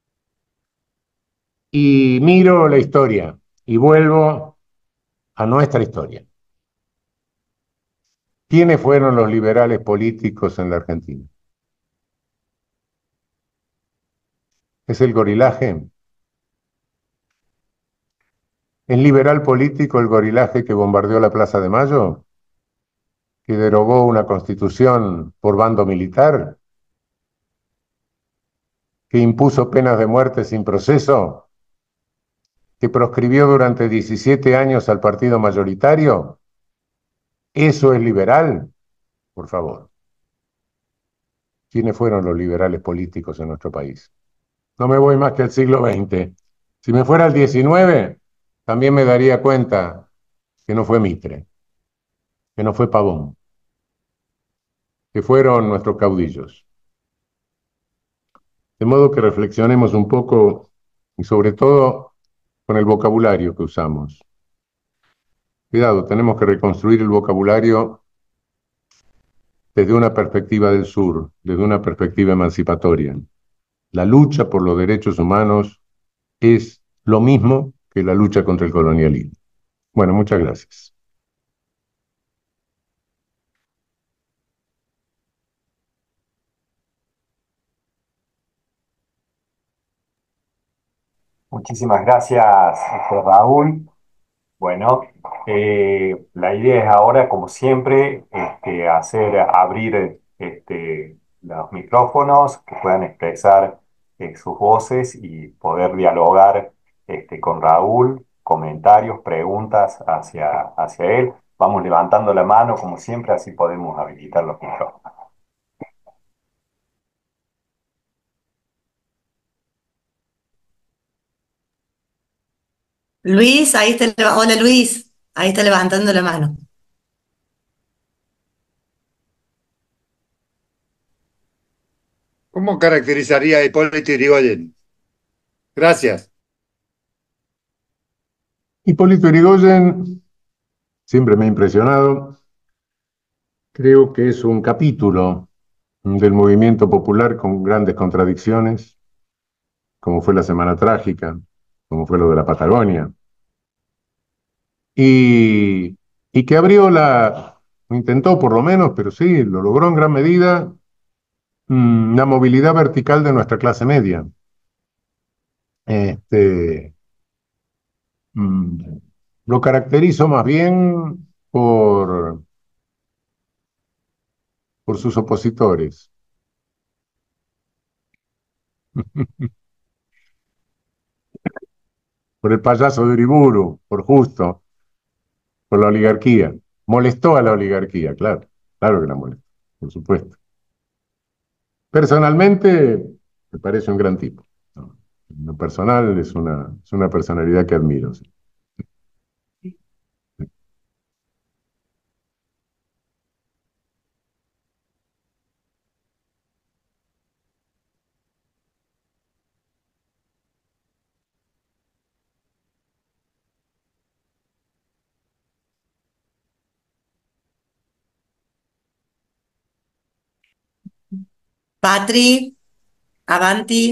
Y miro la historia y vuelvo a nuestra historia. ¿Quiénes fueron los liberales políticos en la Argentina? ¿Es el gorilaje? ¿Es liberal político el gorilaje que bombardeó la Plaza de Mayo? ¿Que derogó una constitución por bando militar? ¿Que impuso penas de muerte sin proceso? ¿Que proscribió durante 17 años al partido mayoritario? ¿Eso es liberal? Por favor. ¿Quiénes fueron los liberales políticos en nuestro país? No me voy más que al siglo XX. Si me fuera al XIX, también me daría cuenta que no fue Mitre, que no fue Pavón, que fueron nuestros caudillos. De modo que reflexionemos un poco y sobre todo con el vocabulario que usamos. Cuidado, tenemos que reconstruir el vocabulario desde una perspectiva del sur, desde una perspectiva emancipatoria. La lucha por los derechos humanos es lo mismo que la lucha contra el colonialismo. Bueno, muchas gracias. Muchísimas gracias, Raúl. Bueno, la idea es ahora, como siempre, abrir los micrófonos, que puedan expresar sus voces y poder dialogar con Raúl, comentarios, preguntas hacia él. Vamos levantando la mano, como siempre, así podemos habilitar los micrófonos. Luis, hola Luis, ahí está levantando la mano. ¿Cómo caracterizaría a Hipólito Yrigoyen? Gracias. Hipólito Yrigoyen siempre me ha impresionado. Creo que es un capítulo del movimiento popular con grandes contradicciones, como fue la Semana Trágica, como fue lo de la Patagonia, y, y que intentó por lo menos, pero sí, lo logró en gran medida, la movilidad vertical de nuestra clase media. Este, mm, lo caracterizo más bien por sus opositores. Por el payaso de Uriburu, por Justo, por la oligarquía. Molestó a la oligarquía, claro, claro que la molestó, por supuesto. Personalmente, me parece un gran tipo, ¿no? En lo personal es una personalidad que admiro. Sí. Patri, Avanti.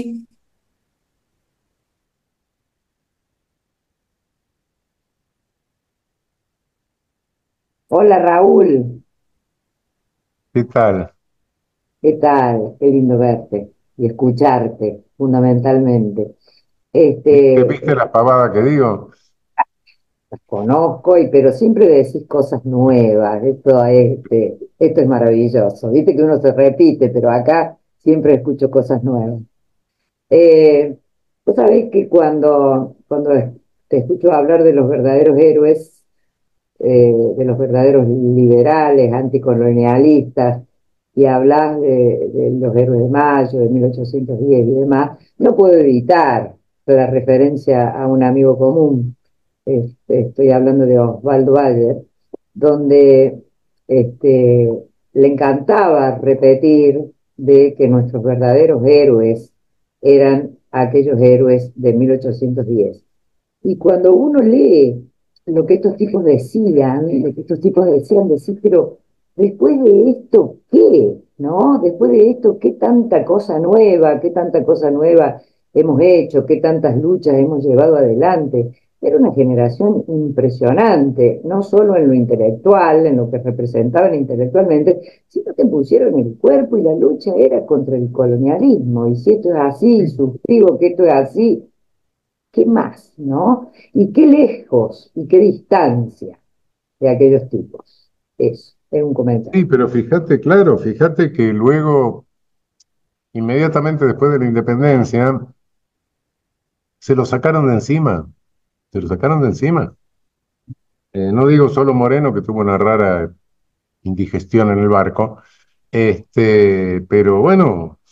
Hola Raúl, ¿Qué tal? ¿qué tal? Qué lindo verte y escucharte, fundamentalmente. ¿Viste Este, la pavada que digo? las conozco, pero siempre decís cosas nuevas. Esto es maravilloso. Viste que uno se repite, pero acá siempre escucho cosas nuevas. Eh, Vos sabés que cuando te escucho hablar de los verdaderos héroes, de los verdaderos liberales, anticolonialistas, y hablas de los héroes de Mayo, de 1810 y demás, no puedo evitar la referencia a un amigo común. Estoy hablando de Osvaldo Bayer, donde este, le encantaba repetir de que nuestros verdaderos héroes eran aquellos héroes de 1810. Y cuando uno lee lo que estos tipos decían, lo que estos tipos decían, decir, pero después de esto, ¿qué? ¿No? Después de esto, ¿qué tanta cosa nueva, qué tanta cosa nueva hemos hecho, qué tantas luchas hemos llevado adelante? Era una generación impresionante, no solo en lo intelectual, en lo que representaban intelectualmente, sino que pusieron el cuerpo y la lucha era contra el colonialismo. Y si esto es así, suscribo que esto es así, ¿qué más, no? Y qué lejos y qué distancia de aquellos tipos. Eso, es un Sí, comentario. pero fíjate, claro, fíjate que luego, inmediatamente después de la independencia, se lo sacaron de encima, se lo sacaron de encima. No digo solo Moreno, que tuvo una rara indigestión en el barco, pero bueno,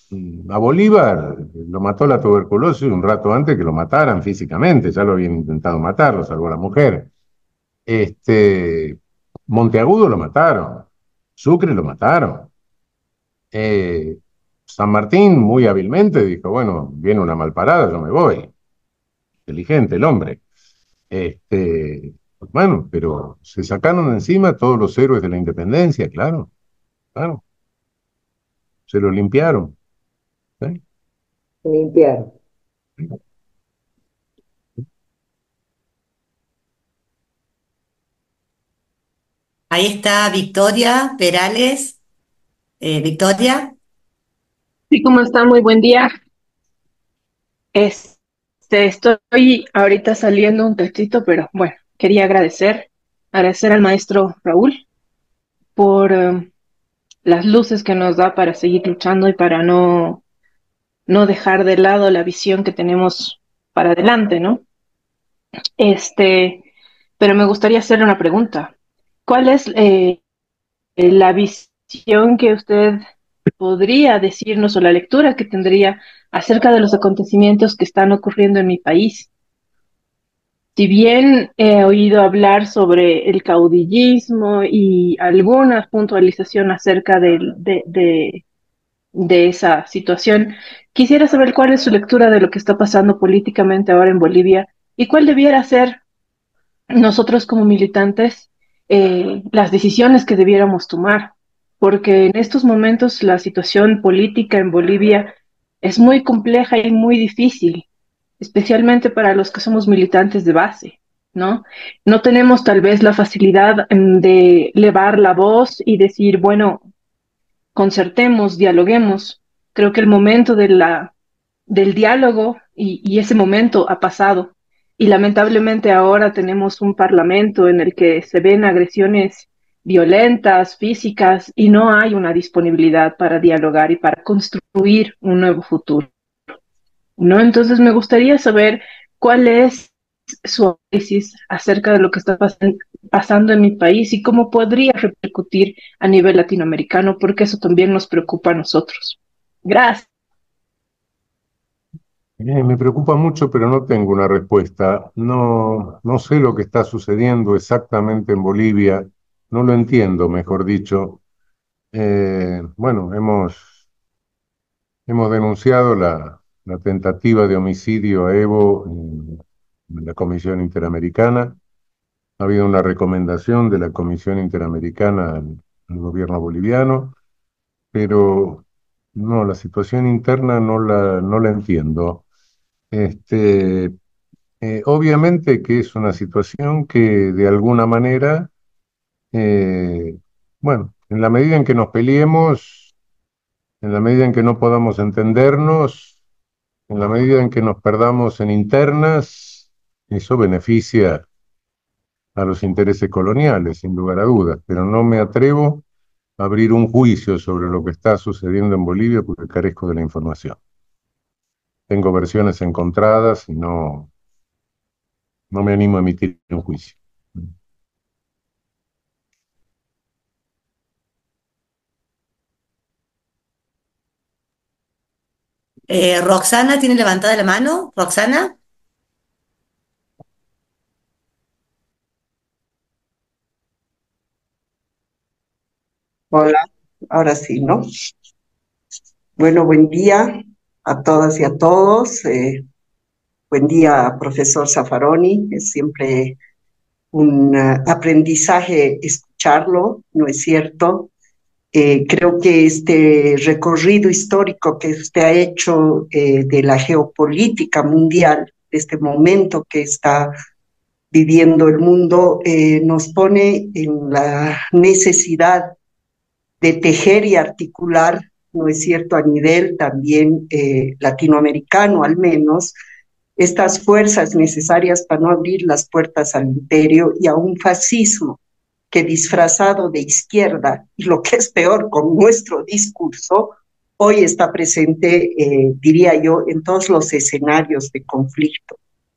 A Bolívar lo mató la tuberculosis un rato antes que lo mataran físicamente, ya lo habían intentado matar, lo salvó la mujer. Este, Monteagudo lo mataron, Sucre lo mataron. Eh, San Martín muy hábilmente dijo, bueno, viene una malparada, yo me voy. Inteligente el hombre. Bueno, pero se sacaron de encima todos los héroes de la independencia, claro, claro, se lo limpiaron. ¿Sí? Limpiar. Ahí está Victoria Perales. Victoria. Sí, ¿cómo está? Muy buen día. Estoy ahorita saliendo un testito, pero bueno, quería agradecer al maestro Raúl por las luces que nos da para seguir luchando y para no dejar de lado la visión que tenemos para adelante, ¿no? Este, pero me gustaría hacerle una pregunta. ¿Cuál es la visión que usted podría decirnos o la lectura que tendría acerca de los acontecimientos que están ocurriendo en mi país? Si bien he oído hablar sobre el caudillismo y alguna puntualización acerca de esa situación, quisiera saber cuál es su lectura de lo que está pasando políticamente ahora en Bolivia y cuál debiera ser nosotros como militantes las decisiones que debiéramos tomar, porque en estos momentos la situación política en Bolivia es muy compleja y muy difícil, especialmente para los que somos militantes de base, ¿no? No tenemos tal vez la facilidad de elevar la voz y decir, bueno, concertemos, dialoguemos. Creo que el momento del diálogo y ese momento ha pasado. Y lamentablemente ahora tenemos un parlamento en el que se ven agresiones violentas, físicas, y no hay una disponibilidad para dialogar y para construir un nuevo futuro, ¿no? Entonces me gustaría saber cuál es su análisis acerca de lo que está pasando en mi país y cómo podría repercutir a nivel latinoamericano, porque eso también nos preocupa a nosotros. Gracias. Me preocupa mucho, pero no tengo una respuesta. No, no sé lo que está sucediendo exactamente en Bolivia, no lo entiendo, mejor dicho. Bueno, hemos denunciado la tentativa de homicidio a Evo en la Comisión Interamericana. Ha habido una recomendación de la Comisión Interamericana al gobierno boliviano, pero no, la situación interna no la entiendo. Este, Obviamente que es una situación que de alguna manera, eh, bueno, en la medida en que nos peleemos, en la medida en que no podamos entendernos, en la medida en que nos perdamos en internas, eso beneficia a los intereses coloniales, sin lugar a dudas, pero no me atrevo a abrir un juicio sobre lo que está sucediendo en Bolivia porque carezco de la información. Tengo versiones encontradas y no me animo a emitir un juicio. Roxana tiene levantada la mano. Roxana. Hola, ahora sí, ¿no? Bueno, buen día a todas y a todos. Buen día, profesor Zaffaroni. Es siempre un aprendizaje escucharlo, ¿no es cierto? Creo que este recorrido histórico que usted ha hecho de la geopolítica mundial, de este momento que está viviendo el mundo, nos pone en la necesidad de tejer y articular, ¿no es cierto?, a nivel también latinoamericano al menos, estas fuerzas necesarias para no abrir las puertas al imperio y a un fascismo que disfrazado de izquierda, y lo que es peor, con nuestro discurso, hoy está presente, diría yo, en todos los escenarios de conflicto.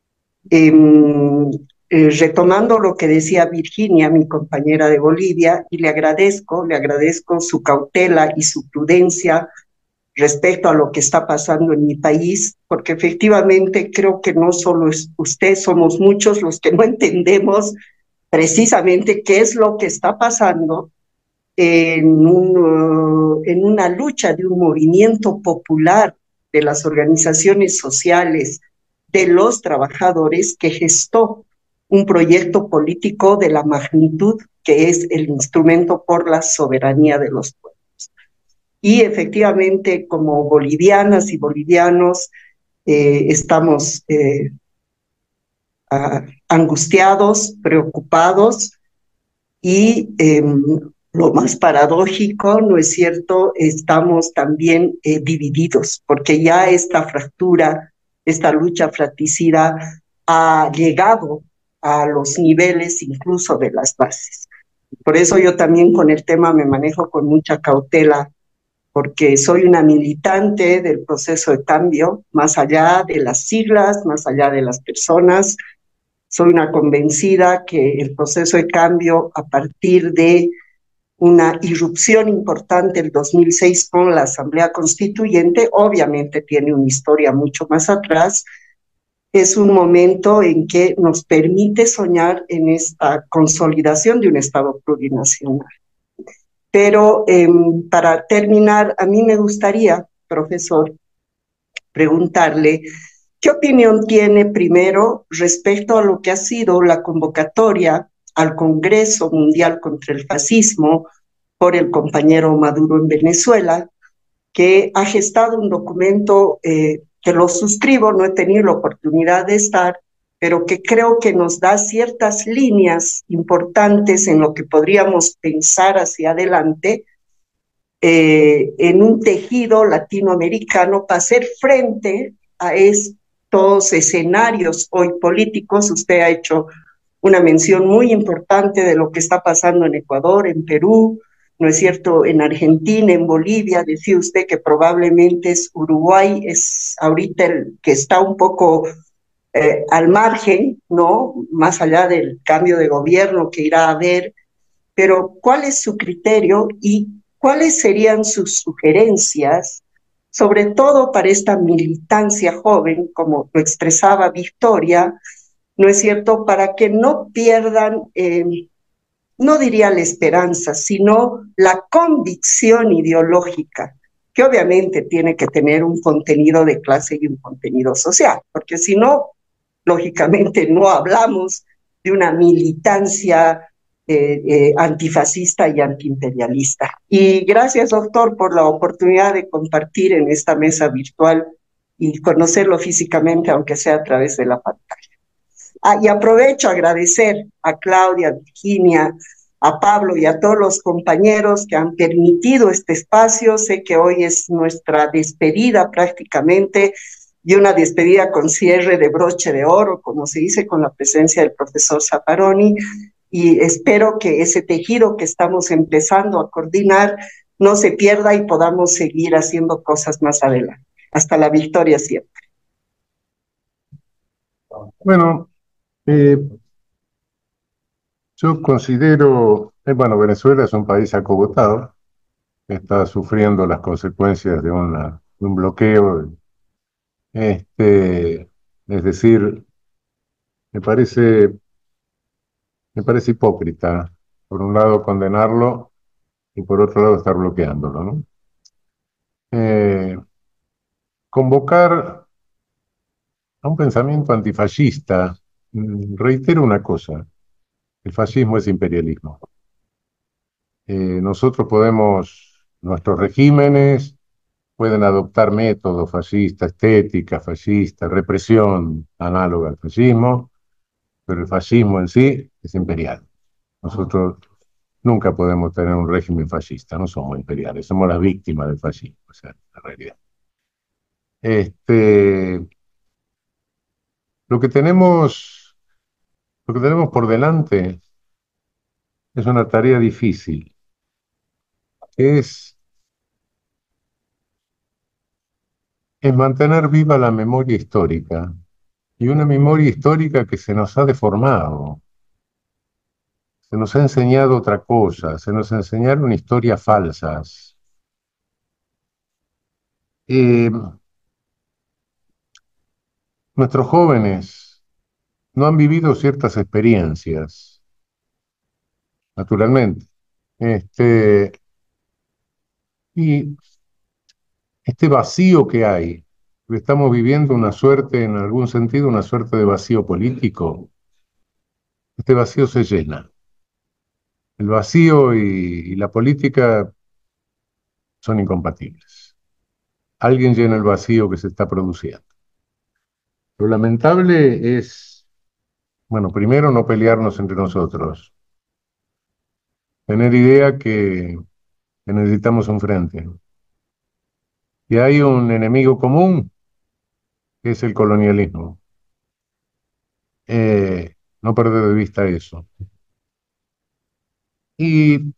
Retomando lo que decía Virginia, mi compañera de Bolivia, y le agradezco su cautela y su prudencia respecto a lo que está pasando en mi país, porque efectivamente creo que no solo es usted, somos muchos los que no entendemos precisamente qué es lo que está pasando en una lucha de un movimiento popular de las organizaciones sociales, de los trabajadores, que gestó un proyecto político de la magnitud que es el instrumento por la soberanía de los pueblos. Y efectivamente, como bolivianas y bolivianos, estamos angustiados, preocupados y lo más paradójico, ¿no es cierto?, estamos también divididos, porque ya esta fractura, esta lucha fratricida ha llegado a los niveles incluso de las bases. Por eso yo también con el tema me manejo con mucha cautela, porque soy una militante del proceso de cambio, más allá de las siglas, más allá de las personas. Soy una convencida que el proceso de cambio, a partir de una irrupción importante el 2006 con la Asamblea Constituyente, obviamente tiene una historia mucho más atrás, es un momento en que nos permite soñar en esta consolidación de un Estado plurinacional. Pero para terminar, a mí me gustaría, profesor, preguntarle qué opinión tiene primero respecto a lo que ha sido la convocatoria al Congreso Mundial contra el Fascismo por el compañero Maduro en Venezuela, que ha gestado un documento que lo suscribo, no he tenido la oportunidad de estar, pero que creo que nos da ciertas líneas importantes en lo que podríamos pensar hacia adelante en un tejido latinoamericano para hacer frente a estos escenarios hoy políticos. Usted ha hecho una mención muy importante de lo que está pasando en Ecuador, en Perú, ¿no es cierto?, en Argentina, en Bolivia. Decía usted que probablemente es Uruguay, es ahorita el que está un poco al margen, ¿no?, más allá del cambio de gobierno que irá a haber. Pero ¿cuál es su criterio y cuáles serían sus sugerencias, sobre todo para esta militancia joven, como lo expresaba Victoria, ¿no es cierto?, para que no pierdan, no diría la esperanza, sino la convicción ideológica, que obviamente tiene que tener un contenido de clase y un contenido social, porque si no, lógicamente no hablamos de una militancia antifascista y antiimperialista. Y gracias, doctor, por la oportunidad de compartir en esta mesa virtual y conocerlo físicamente, aunque sea a través de la pantalla. Y aprovecho a agradecer a Claudia, a Virginia, a Pablo y a todos los compañeros que han permitido este espacio. Sé que hoy es nuestra despedida prácticamente, y una despedida con cierre de broche de oro, como se dice, con la presencia del profesor Zaffaroni, y espero que ese tejido que estamos empezando a coordinar no se pierda y podamos seguir haciendo cosas más adelante. Hasta la victoria siempre. Bueno, yo considero, bueno, Venezuela es un país acogotado, que está sufriendo las consecuencias de un bloqueo. Es decir, me parece, me parece hipócrita, por un lado condenarlo y por otro lado estar bloqueándolo, ¿no? Convocar a un pensamiento antifascista, reitero una cosa, el fascismo es imperialismo. Nosotros podemos, nuestros regímenes pueden adoptar métodos fascistas, estética fascista, represión análoga al fascismo, pero el fascismo en sí es imperial. Nosotros nunca podemos tener un régimen fascista, no somos imperiales, somos las víctimas del fascismo, o sea, la realidad. Lo que tenemos, lo que tenemos por delante es una tarea difícil, es, es mantener viva la memoria histórica, y una memoria histórica que se nos ha deformado, se nos ha enseñado otra cosa, se nos enseñaron historias falsas. Eh, Nuestros jóvenes no han vivido ciertas experiencias, naturalmente. Este, y este vacío que hay, estamos viviendo una suerte, en algún sentido, una suerte de vacío político. Este vacío se llena. El vacío y la política son incompatibles. Alguien llena el vacío que se está produciendo. Lo lamentable es, bueno, primero no pelearnos entre nosotros, tener idea que necesitamos un frente. Y hay un enemigo común, que es el colonialismo. No perder de vista eso. Y,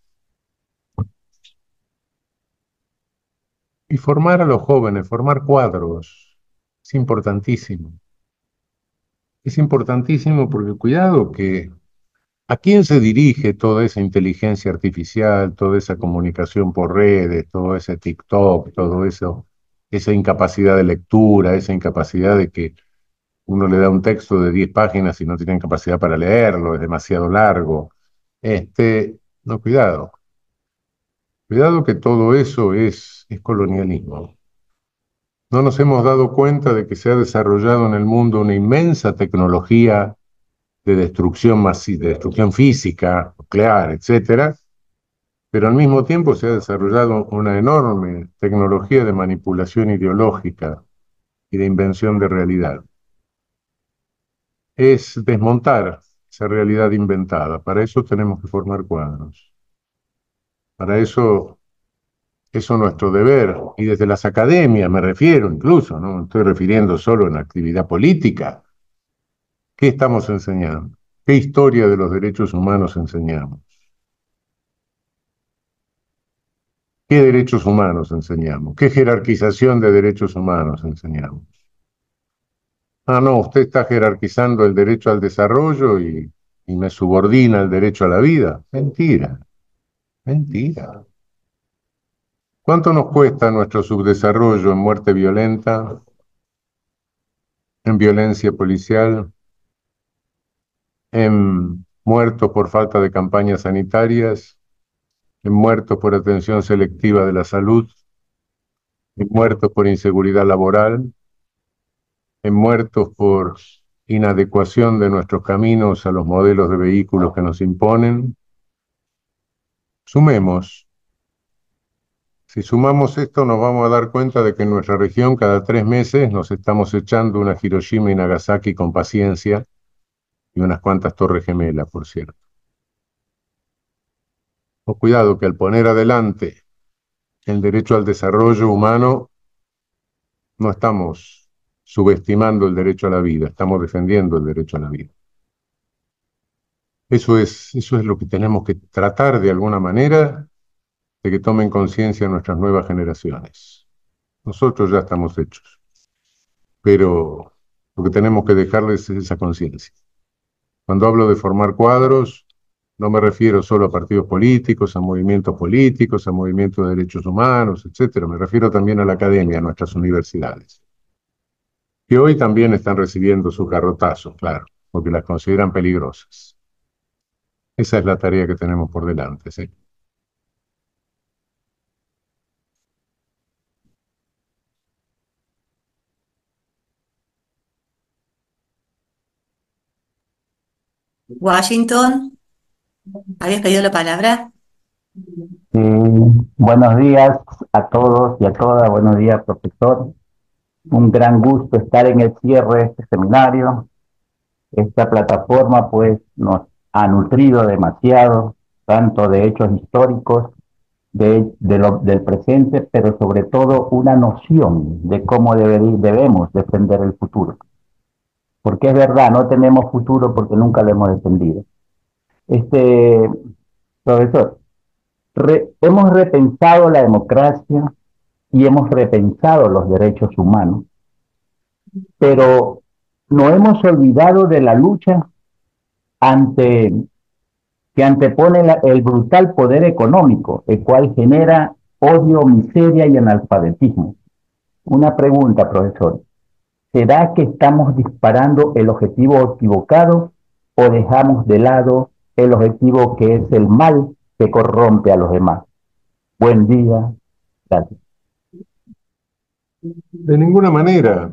y formar a los jóvenes, formar cuadros, es importantísimo. Es importantísimo porque cuidado que ¿a quién se dirige toda esa inteligencia artificial, toda esa comunicación por redes, todo ese TikTok, todo eso, esa incapacidad de lectura, esa incapacidad de que uno le da un texto de 10 páginas y no tienen capacidad para leerlo, es demasiado largo? No, cuidado. Cuidado que todo eso es colonialismo. No nos hemos dado cuenta de que se ha desarrollado en el mundo una inmensa tecnología de destrucción masiva, de destrucción física, nuclear, etcétera, pero al mismo tiempo se ha desarrollado una enorme tecnología de manipulación ideológica y de invención de realidad. Es desmontar esa realidad inventada. Para eso tenemos que formar cuadros. Para eso es nuestro deber. Y desde las academias me refiero incluso, no me estoy refiriendo solo en actividad política. ¿Qué estamos enseñando? ¿Qué historia de los derechos humanos enseñamos? ¿Qué derechos humanos enseñamos? ¿Qué jerarquización de derechos humanos enseñamos? Ah, no, usted está jerarquizando el derecho al desarrollo y me subordina el derecho a la vida. Mentira, mentira. ¿Cuánto nos cuesta nuestro subdesarrollo en muerte violenta, en violencia policial, en muertos por falta de campañas sanitarias, en muertos por atención selectiva de la salud, en muertos por inseguridad laboral, en muertos por inadecuación de nuestros caminos a los modelos de vehículos que nos imponen? Sumemos. Si sumamos esto, nos vamos a dar cuenta de que en nuestra región cada 3 meses nos estamos echando una Hiroshima y Nagasaki con paciencia y unas cuantas torres gemelas, por cierto. O cuidado que al poner adelante el derecho al desarrollo humano, no estamos subestimando el derecho a la vida, estamos defendiendo el derecho a la vida. Eso es lo que tenemos que tratar de alguna manera de que tomen conciencia nuestras nuevas generaciones. Nosotros ya estamos hechos, pero lo que tenemos que dejarles es esa conciencia. Cuando hablo de formar cuadros, no me refiero solo a partidos políticos, a movimientos de derechos humanos, etcétera. Me refiero también a la academia, a nuestras universidades, que hoy también están recibiendo sus garrotazos, claro, porque las consideran peligrosas. Esa es la tarea que tenemos por delante, ¿sí? Washington, ¿habías pedido la palabra? Buenos días a todos y a todas. Buenos días, profesor. Un gran gusto estar en el cierre de este seminario. Esta plataforma, pues, nos ha nutrido demasiado, tanto de hechos históricos, del presente, pero sobre todo una noción de cómo debemos defender el futuro. Porque es verdad, no tenemos futuro porque nunca lo hemos defendido. Profesor, hemos repensado la democracia y hemos repensado los derechos humanos, pero no hemos olvidado de la lucha que antepone el brutal poder económico, el cual genera odio, miseria y analfabetismo. Una pregunta, profesor. ¿Será que estamos disparando el objetivo equivocado o dejamos de lado el objetivo que es el mal que corrompe a los demás? Buen día. Gracias. De ninguna manera.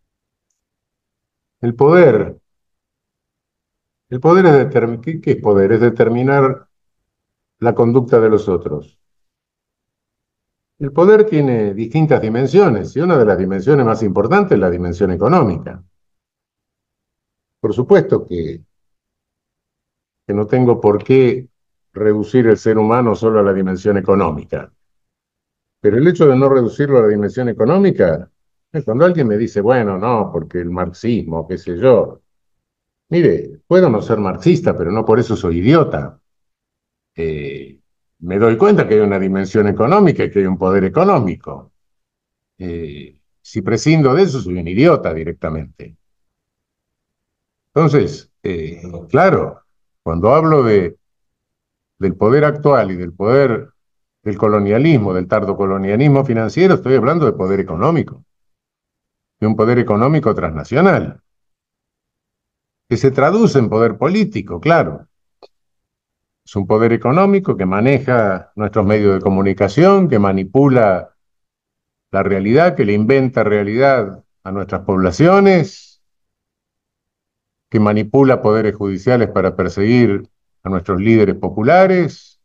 El poder, el poder es determinar, ¿qué es poder? Es determinar la conducta de los otros. El poder tiene distintas dimensiones y una de las dimensiones más importantes es la dimensión económica. Por supuesto que no tengo por qué reducir el ser humano solo a la dimensión económica. Pero el hecho de no reducirlo a la dimensión económica es cuando alguien me dice, bueno, no, porque el marxismo, qué sé yo. Mire, puedo no ser marxista, pero no por eso soy idiota. Eh, Me doy cuenta que hay una dimensión económica y que hay un poder económico. Si prescindo de eso, soy un idiota directamente. Entonces, claro, cuando hablo del poder actual y del poder del colonialismo, del tardocolonialismo financiero, estoy hablando de poder económico, de un poder económico transnacional, que se traduce en poder político, claro. Es un poder económico que maneja nuestros medios de comunicación, que manipula la realidad, que le inventa realidad a nuestras poblaciones, que manipula poderes judiciales para perseguir a nuestros líderes populares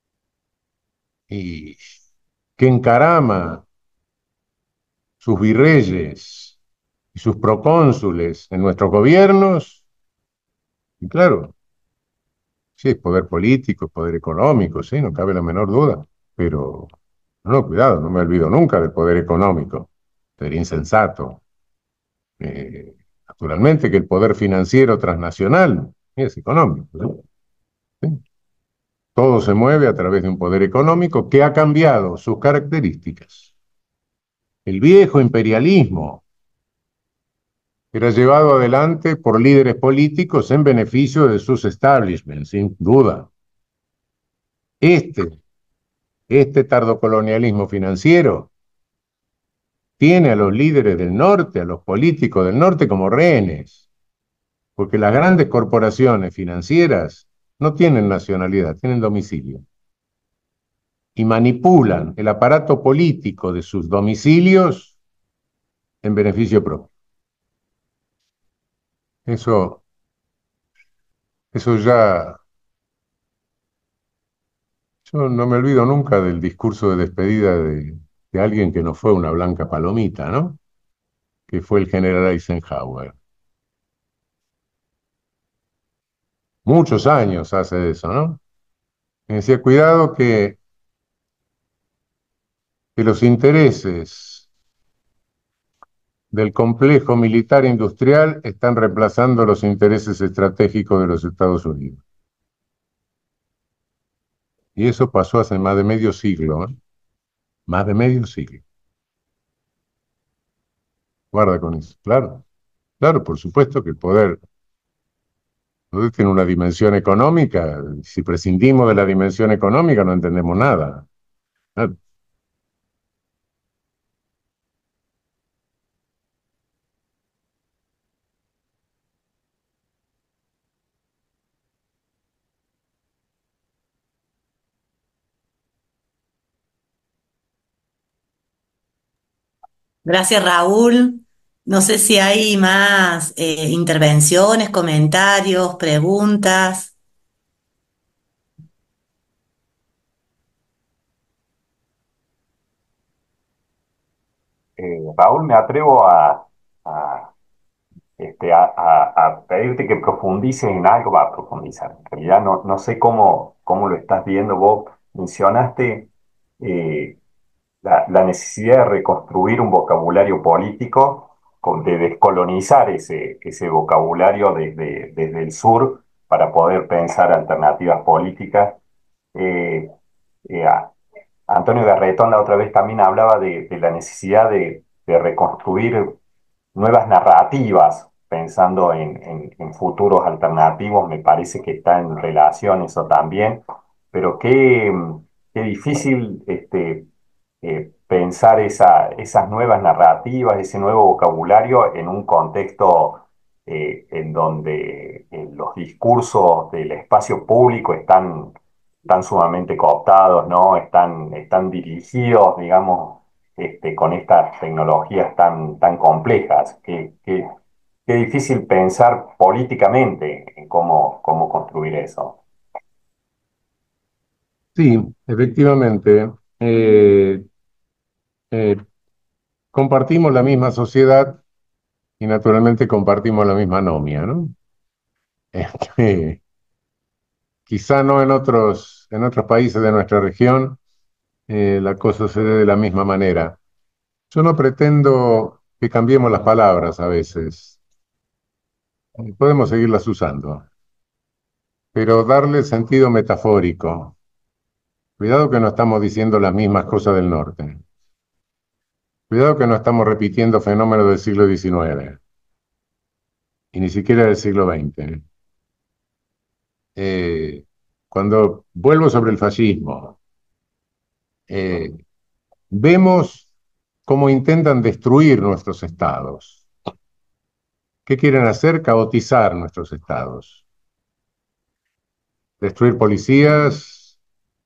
y que encarama sus virreyes y sus procónsules en nuestros gobiernos. Y claro, sí, es poder político, es poder económico, sí, no cabe la menor duda, pero no, cuidado, no me olvido nunca del poder económico, sería insensato. Naturalmente que el poder financiero transnacional es económico, ¿sí? ¿Sí? Todo se mueve a través de un poder económico que ha cambiado sus características. El viejo imperialismo era llevado adelante por líderes políticos en beneficio de sus establishments, sin duda. Este tardocolonialismo financiero tiene a los líderes del norte, a los políticos del norte como rehenes, porque las grandes corporaciones financieras no tienen nacionalidad, tienen domicilio. Y manipulan el aparato político de sus domicilios en beneficio propio. Eso, eso ya, yo no me olvido nunca del discurso de despedida de alguien que no fue una blanca palomita, ¿no? Que fue el general Eisenhower. Muchos años hace eso, ¿no? Me decía, cuidado que los intereses del complejo militar industrial están reemplazando los intereses estratégicos de los Estados Unidos. Y eso pasó hace más de medio siglo, ¿eh? Más de medio siglo. Guarda con eso. Claro, claro, por supuesto que el poder tiene una dimensión económica. Si prescindimos de la dimensión económica no entendemos nada. Claro. Gracias, Raúl. No sé si hay más intervenciones, comentarios, preguntas. Raúl, me atrevo a, a pedirte que profundices en algo, va a profundizar. En realidad no sé cómo lo estás viendo vos. Mencionaste eh, la necesidad de reconstruir un vocabulario político, de descolonizar ese vocabulario desde el sur para poder pensar alternativas políticas. Eh, eh, a- Antonio Garretón la otra vez también hablaba de la necesidad de reconstruir nuevas narrativas, pensando en futuros alternativos. Me parece que está en relación eso también, pero qué difícil pensar esas nuevas narrativas, ese nuevo vocabulario en un contexto en donde los discursos del espacio público están sumamente cooptados, ¿no? Están dirigidos, digamos, con estas tecnologías tan complejas. Qué difícil pensar políticamente en cómo construir eso. Sí, efectivamente. Eh, Compartimos la misma sociedad y naturalmente compartimos la misma anomia, ¿no? Este, quizá no en otros países de nuestra región la cosa se dé de la misma manera. Yo no pretendo que cambiemos las palabras a veces. Podemos seguirlas usando, pero darle sentido metafórico. Cuidado que no estamos diciendo las mismas cosas del norte. Cuidado que no estamos repitiendo fenómenos del siglo XIX y ni siquiera del siglo XX. Cuando vuelvo sobre el fascismo, eh, vemos cómo intentan destruir nuestros estados. ¿Qué quieren hacer? Caotizar nuestros estados. Destruir policías,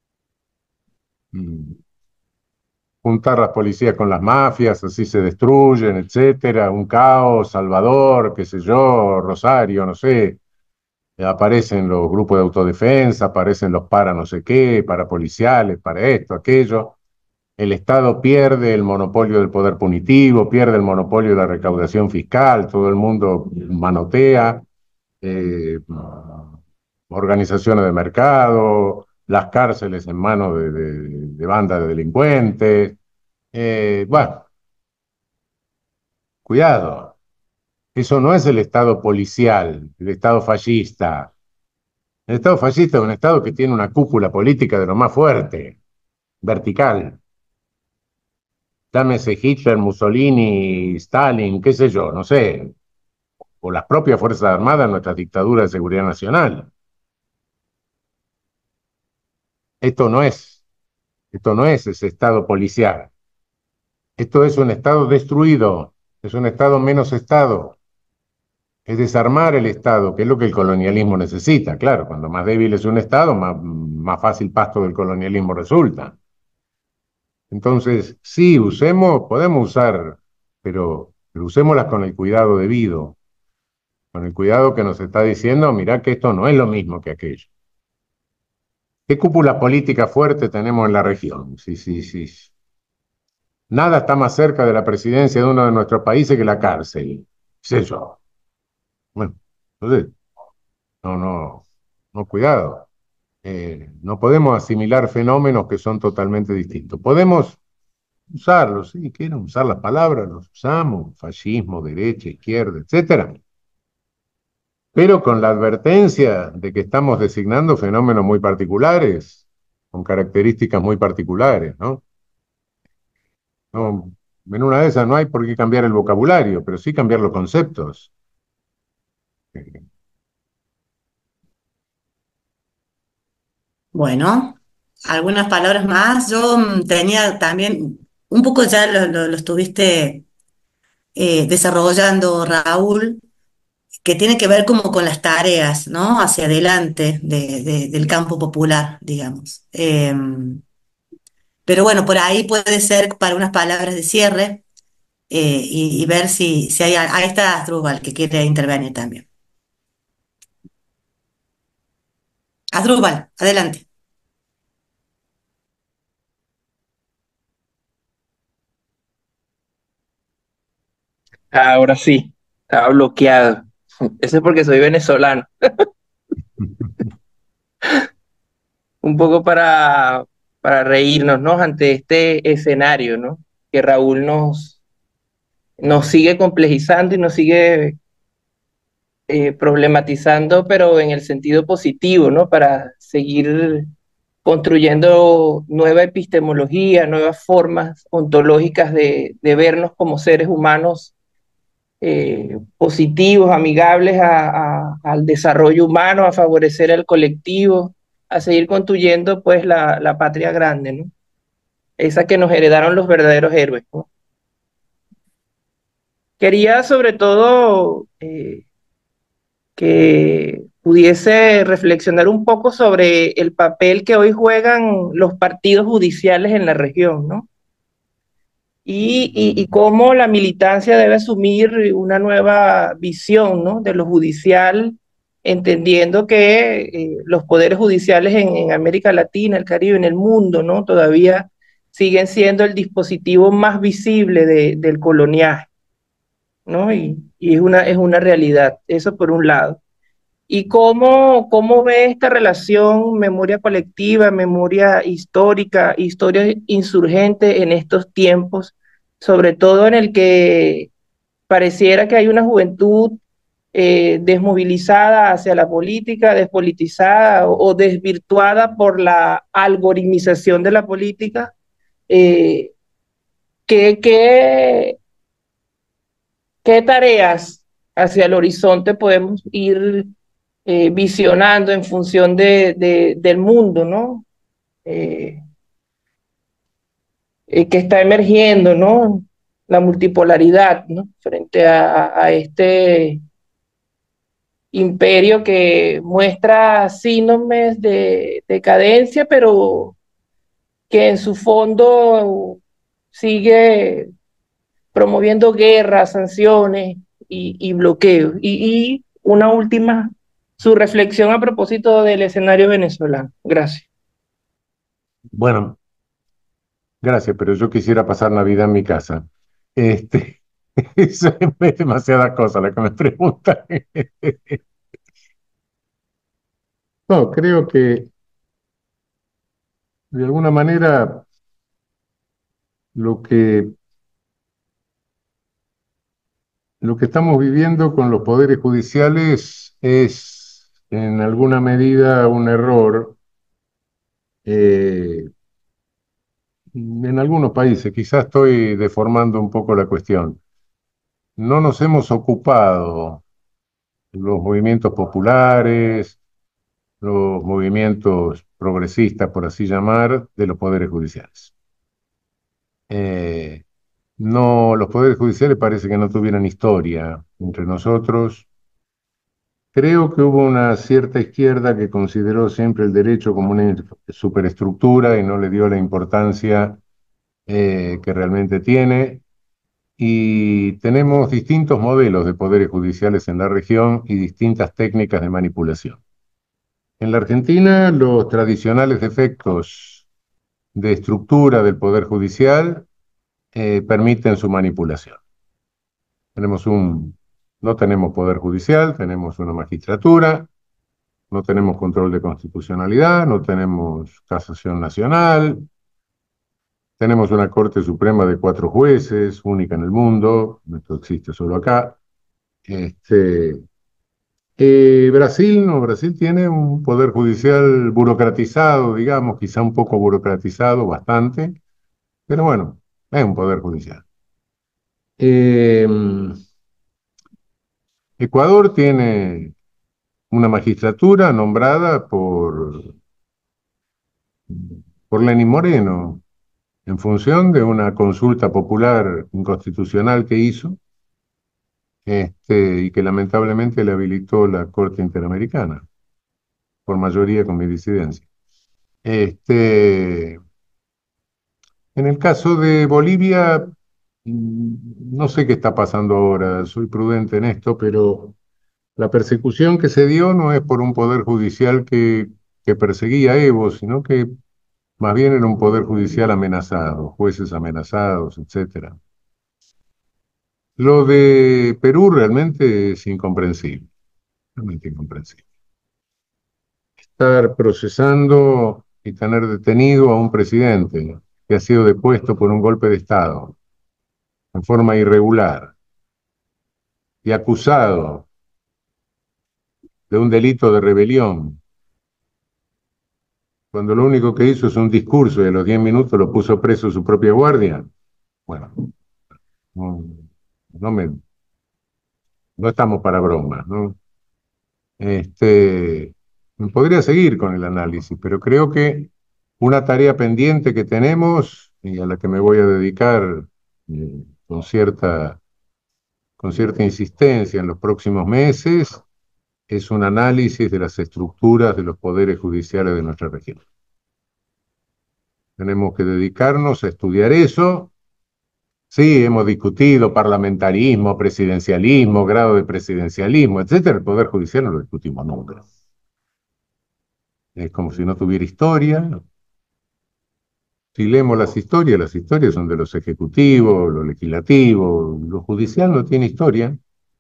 mm, juntar las policías con las mafias, así se destruyen, etcétera. Un caos, Salvador, qué sé yo, Rosario, no sé. Aparecen los grupos de autodefensa, aparecen los para no sé qué, parapoliciales, para esto, aquello. El Estado pierde el monopolio del poder punitivo, pierde el monopolio de la recaudación fiscal, todo el mundo manotea, eh, organizaciones de mercado, las cárceles en manos de bandas de delincuentes. Bueno, cuidado, eso no es el Estado policial, el Estado fascista. El Estado fascista es un Estado que tiene una cúpula política de lo más fuerte, vertical. Llámese Hitler, Mussolini, Stalin, qué sé yo, no sé, o las propias Fuerzas Armadas, nuestra dictadura de seguridad nacional. Esto no es, esto no es ese Estado policial. Esto es un Estado destruido, es un Estado menos Estado. Es desarmar el Estado, que es lo que el colonialismo necesita. Claro, cuando más débil es un Estado, más fácil pasto del colonialismo resulta. Entonces, sí, podemos usar, pero usémoslas con el cuidado debido, con el cuidado que nos está diciendo, mirá que esto no es lo mismo que aquello. ¿Qué cúpula política fuerte tenemos en la región? Sí, sí, sí. Nada está más cerca de la presidencia de uno de nuestros países que la cárcel. Sé yo. Bueno, entonces, no, cuidado. No podemos asimilar fenómenos que son totalmente distintos. Podemos usarlos, sí, quieren usar las palabras, los usamos, fascismo, derecha, izquierda, etcétera, pero con la advertencia de que estamos designando fenómenos muy particulares, con características muy particulares, ¿no? No, en una de esas no hay por qué cambiar el vocabulario, pero sí cambiar los conceptos. Bueno, algunas palabras más. Yo tenía también, un poco ya lo estuviste desarrollando, Raúl, que tiene que ver como con las tareas, ¿no? Hacia adelante del campo popular, digamos. Pero bueno, por ahí puede ser para unas palabras de cierre y ver si hay. Ahí está Asdrúbal, que quiere intervenir también. Asdrúbal, adelante. Ahora sí, estaba bloqueado. Eso es porque soy venezolano. Un poco para reírnos, ¿no? Ante este escenario, ¿no? Que Raúl nos sigue complejizando y nos sigue problematizando, pero en el sentido positivo, ¿no? Para seguir construyendo nueva epistemología, nuevas formas ontológicas de vernos como seres humanos positivos, amigables al desarrollo humano, a favorecer al colectivo, a seguir construyendo pues la patria grande, ¿no? esa que nos heredaron los verdaderos héroes, ¿no? Quería sobre todo que pudiese reflexionar un poco sobre el papel que hoy juegan los partidos judiciales en la región, ¿no? Y cómo la militancia debe asumir una nueva visión, ¿no? De lo judicial, entendiendo que los poderes judiciales en América Latina, el Caribe, en el mundo, ¿no? Todavía siguen siendo el dispositivo más visible del coloniaje, ¿no? Y es una realidad, eso por un lado. ¿Y cómo ve esta relación memoria colectiva, memoria histórica, historia insurgente en estos tiempos, sobre todo en el que pareciera que hay una juventud desmovilizada hacia la política, despolitizada o desvirtuada por la algoritmización de la política? Eh, ¿qué, qué, qué tareas hacia el horizonte podemos ir visionando en función del mundo, ¿no? Eh, que está emergiendo, ¿no? La multipolaridad, ¿no? Frente a este imperio que muestra síndromes de decadencia, pero que en su fondo sigue promoviendo guerras, sanciones y bloqueos. Y una última, su reflexión a propósito del escenario venezolano. Gracias. Bueno, gracias, pero yo quisiera pasar Navidad en mi casa. Este, eso es demasiadas cosas las que me preguntan. No, creo que de alguna manera lo que, lo que estamos viviendo con los poderes judiciales es en alguna medida un error en algunos países. Quizás estoy deformando un poco la cuestión. No nos hemos ocupado los movimientos populares, los movimientos progresistas, por así llamar, de los poderes judiciales. No, los poderes judiciales parece que no tuvieran historia entre nosotros. Creo que hubo una cierta izquierda que consideró siempre el derecho como una superestructura y no le dio la importancia que realmente tiene. Y tenemos distintos modelos de poderes judiciales en la región y distintas técnicas de manipulación. En la Argentina, los tradicionales defectos de estructura del poder judicial permiten su manipulación. No tenemos poder judicial, tenemos una magistratura, no tenemos control de constitucionalidad, no tenemos casación nacional, tenemos una Corte Suprema de 4 jueces, única en el mundo, esto existe solo acá. Brasil, no, Brasil tiene un poder judicial burocratizado, digamos, quizá un poco burocratizado, bastante, pero bueno, es un poder judicial. Eh, Ecuador tiene una magistratura nombrada por Lenín Moreno, en función de una consulta popular inconstitucional que hizo, y que lamentablemente le habilitó la Corte Interamericana, por mayoría con mi disidencia. En el caso de Bolivia, no sé qué está pasando ahora, soy prudente en esto, pero la persecución que se dio no es por un poder judicial que perseguía a Evo, sino que más bien era un poder judicial amenazado, jueces amenazados, etcétera. Lo de Perú realmente es incomprensible, realmente incomprensible. Estar procesando y tener detenido a un presidente que ha sido depuesto por un golpe de Estado en forma irregular y acusado de un delito de rebelión, cuando lo único que hizo es un discurso y a los 10 minutos lo puso preso su propia guardia. Bueno, no, no, no estamos para bromas, ¿no? Podría seguir con el análisis, pero creo que una tarea pendiente que tenemos y a la que me voy a dedicar eh, con con cierta insistencia en los próximos meses, es un análisis de las estructuras de los poderes judiciales de nuestra región. Tenemos que dedicarnos a estudiar eso. Sí, hemos discutido parlamentarismo, presidencialismo, grado de presidencialismo, etcétera. El Poder Judicial no lo discutimos nunca. Es como si no tuviera historia. Si leemos las historias son de los ejecutivos, los legislativos, lo judicial no tiene historia.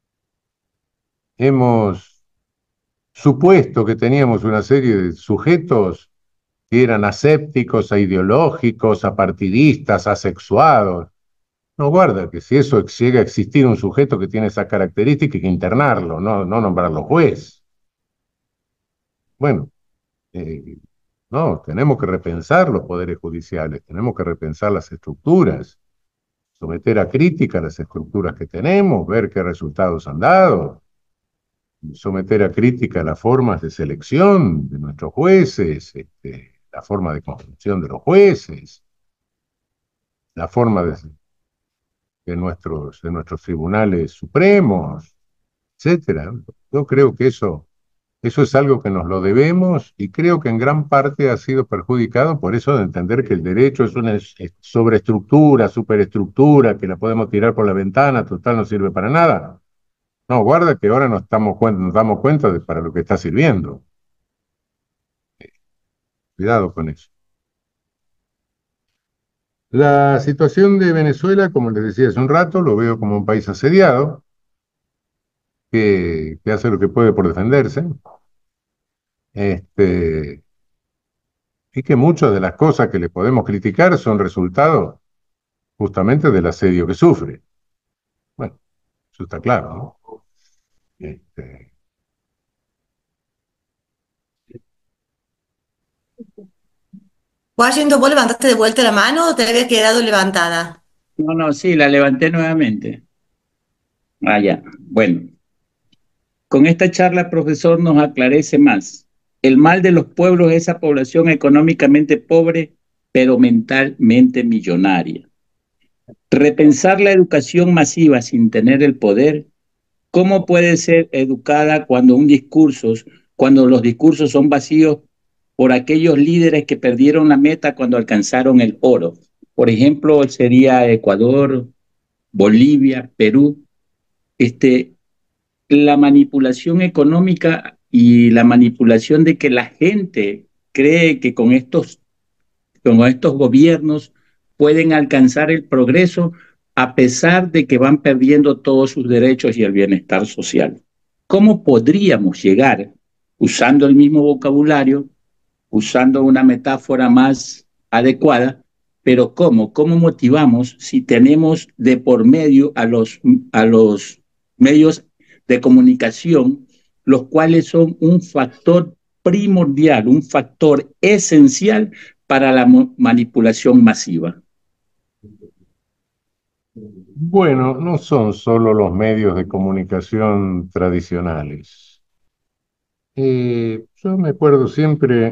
Hemos supuesto que teníamos una serie de sujetos que eran asépticos, aideológicos, apartidistas, asexuados. No, guarda, que si eso llega a existir un sujeto que tiene esa característica, hay que internarlo, no nombrarlo juez. Bueno, eh, no, tenemos que repensar los poderes judiciales, tenemos que repensar las estructuras, someter a crítica las estructuras que tenemos, ver qué resultados han dado, someter a crítica las formas de selección de nuestros jueces, la forma de construcción de los jueces, la forma de nuestros tribunales supremos, etcétera. Yo creo que eso es algo que nos lo debemos y creo que en gran parte ha sido perjudicado por eso de entender que el derecho es una sobreestructura, superestructura, que la podemos tirar por la ventana, total no sirve para nada. No, guarda que ahora nos damos cuenta de para lo que está sirviendo. Cuidado con eso. La situación de Venezuela, como les decía hace un rato, lo veo como un país asediado, que hace lo que puede por defenderse, y que muchas de las cosas que le podemos criticar son resultado justamente del asedio que sufre. Bueno, eso está claro, ¿no? Este, Washington, ¿vos levantaste de vuelta la mano o te había quedado levantada? No, no, sí, la levanté nuevamente. Ah, ya. Bueno, con esta charla, profesor, nos aclarece más. El mal de los pueblos es esa población económicamente pobre, pero mentalmente millonaria. Repensar la educación masiva sin tener el poder. ¿Cómo puede ser educada cuando los discursos son vacíos por aquellos líderes que perdieron la meta cuando alcanzaron el oro? Por ejemplo, sería Ecuador, Bolivia, Perú. La manipulación económica y la manipulación de que la gente cree que con estos gobiernos pueden alcanzar el progreso a pesar de que van perdiendo todos sus derechos y el bienestar social. ¿Cómo podríamos llegar, usando el mismo vocabulario, usando una metáfora más adecuada, pero cómo? ¿Cómo motivamos si tenemos de por medio a los medios de comunicación, los cuales son un factor primordial, un factor esencial para la manipulación masiva? bueno, no son solo los medios de comunicación tradicionales. Yo me acuerdo siempre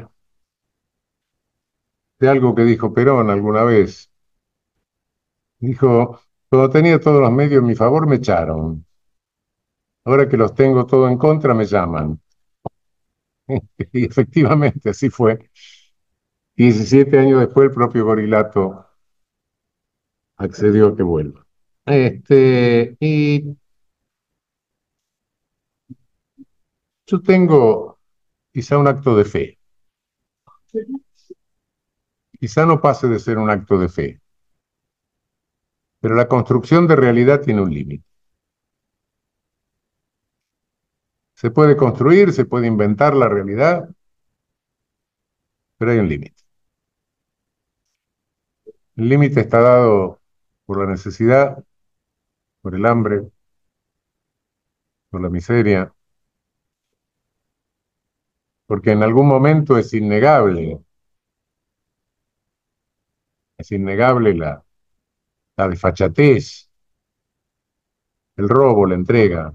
de algo que dijo Perón alguna vez. Dijo, cuando tenía todos los medios a mi favor me echaron. Ahora que los tengo todo en contra me llaman. Y efectivamente así fue. 17 años después el propio Gorilato accedió a que vuelva. Y yo tengo quizá un acto de fe. Quizá no pase de ser un acto de fe, pero la construcción de realidad tiene un límite. Se puede construir, se puede inventar la realidad, pero hay un límite. El límite está dado por la necesidad, por el hambre, por la miseria, porque en algún momento es innegable la desfachatez, el robo, la entrega.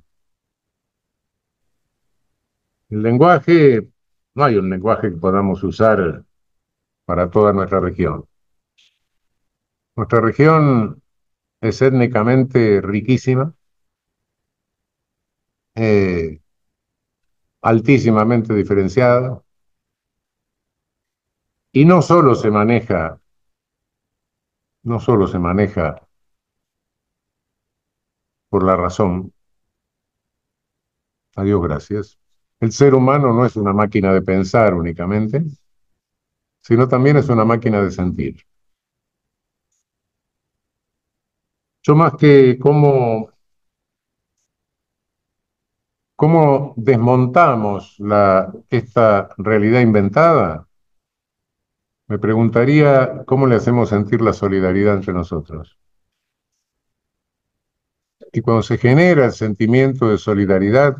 El lenguaje, no hay un lenguaje que podamos usar para toda nuestra región. Nuestra región es étnicamente riquísima, eh, altísimamente diferenciada, y no solo se maneja por la razón, a Dios gracias. El ser humano no es una máquina de pensar únicamente, sino también es una máquina de sentir. Yo más que cómo desmontamos esta realidad inventada, me preguntaría cómo le hacemos sentir la solidaridad entre nosotros. Y cuando se genera el sentimiento de solidaridad,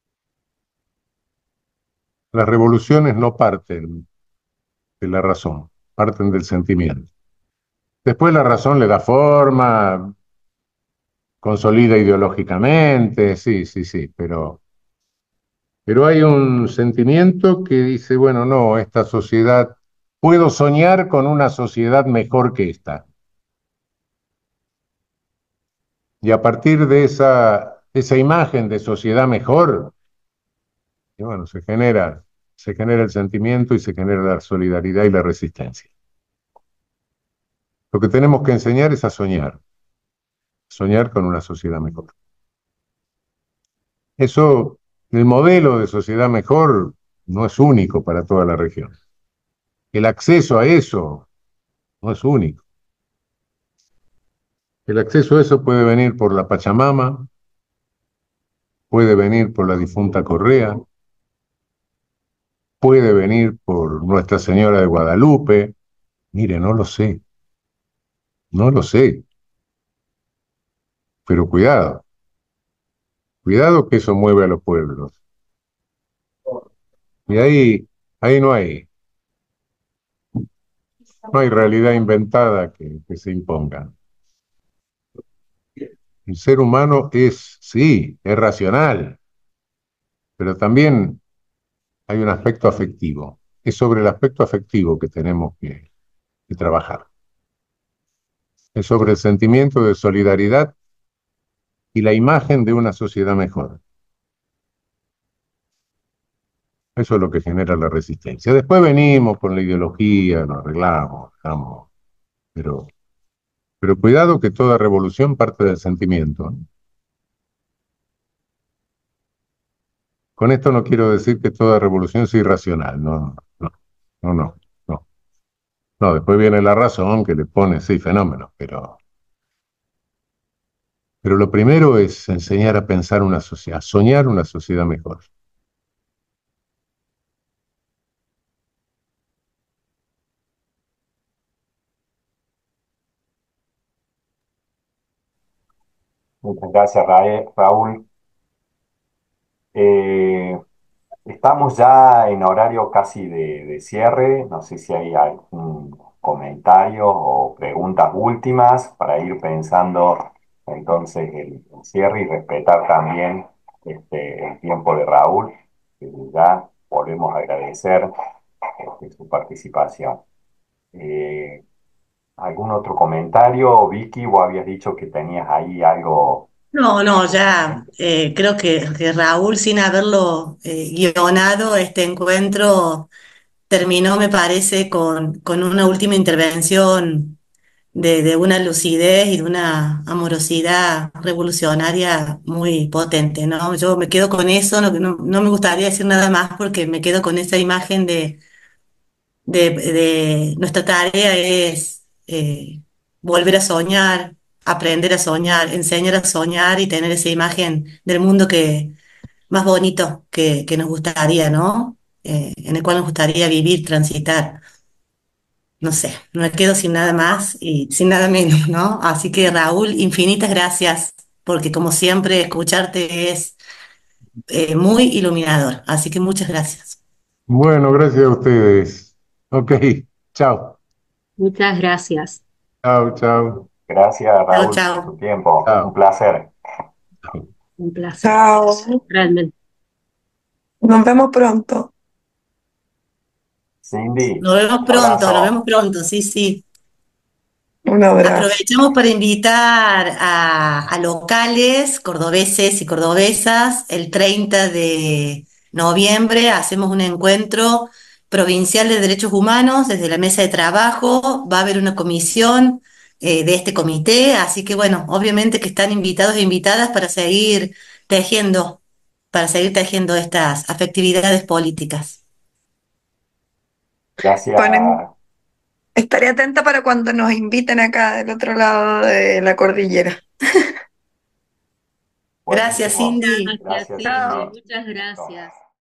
las revoluciones no parten de la razón, parten del sentimiento. Después la razón le da forma, consolida ideológicamente, sí, sí, sí, pero hay un sentimiento que dice, bueno, no, esta sociedad, puedo soñar con una sociedad mejor que esta. Y a partir de esa imagen de sociedad mejor, y bueno, se genera el sentimiento y se genera la solidaridad y la resistencia. Lo que tenemos que enseñar es a soñar con una sociedad mejor. Eso, el modelo de sociedad mejor no es único para toda la región. El acceso a eso no es único. El acceso a eso puede venir por la Pachamama, puede venir por la difunta Correa, puede venir por Nuestra Señora de Guadalupe. Mire, no lo sé, no lo sé, pero cuidado que eso mueve a los pueblos. Y ahí no hay realidad inventada que se imponga. El ser humano sí, es racional, pero también hay un aspecto afectivo. Es sobre el aspecto afectivo que tenemos que trabajar. Es sobre el sentimiento de solidaridad y la imagen de una sociedad mejor. Eso es lo que genera la resistencia. Después venimos con la ideología, nos arreglamos, pero, pero cuidado que toda revolución parte del sentimiento. Con esto no quiero decir que toda revolución sea irracional, no, no, no, no, no. No, después viene la razón que le pone, sí, fenómenos, pero lo primero es enseñar a pensar una sociedad, a soñar una sociedad mejor. Muchas gracias, Raúl. Eh, Estamos ya en horario casi de cierre. No sé si hay algún comentario o preguntas últimas para ir pensando entonces el cierre y respetar también el tiempo de Raúl. Ya volvemos a agradecer su participación. Eh, ¿Algún otro comentario? Vicky, vos habías dicho que tenías ahí algo. No, no, ya creo que Raúl, sin haberlo guionado, este encuentro terminó, me parece, con una última intervención de una lucidez y de una amorosidad revolucionaria muy potente, ¿no? Yo me quedo con eso, no me gustaría decir nada más porque me quedo con esa imagen de nuestra tarea es volver a soñar, aprender a soñar, enseñar a soñar y tener esa imagen del mundo más bonito que nos gustaría, ¿no? En el cual nos gustaría vivir, transitar. No sé, no me quedo sin nada más y sin nada menos, ¿no? Así que Raúl, infinitas gracias, porque como siempre escucharte es muy iluminador. Así que muchas gracias. Bueno, gracias a ustedes. Ok, chao, Muchas gracias. chao, chao, Gracias, Chao, Raúl, por chao. tu tiempo. Un chao. placer. Un placer, Chao. realmente. Nos vemos pronto. Cindy, Nos vemos un abrazo. pronto, sí, sí. Un abrazo. Aprovechamos para invitar a locales, cordobeses y cordobesas. El 30 de noviembre hacemos un encuentro provincial de derechos humanos desde la mesa de trabajo. Va a haber una comisión de este comité, así que bueno, obviamente que están invitados e invitadas para seguir tejiendo estas afectividades políticas. Gracias. Bueno, estaré atenta para cuando nos inviten acá del otro lado de la cordillera. Gracias, Buenísimo. Cindy. Gracias, Gracias, Cindy. Cindy. Muchas gracias.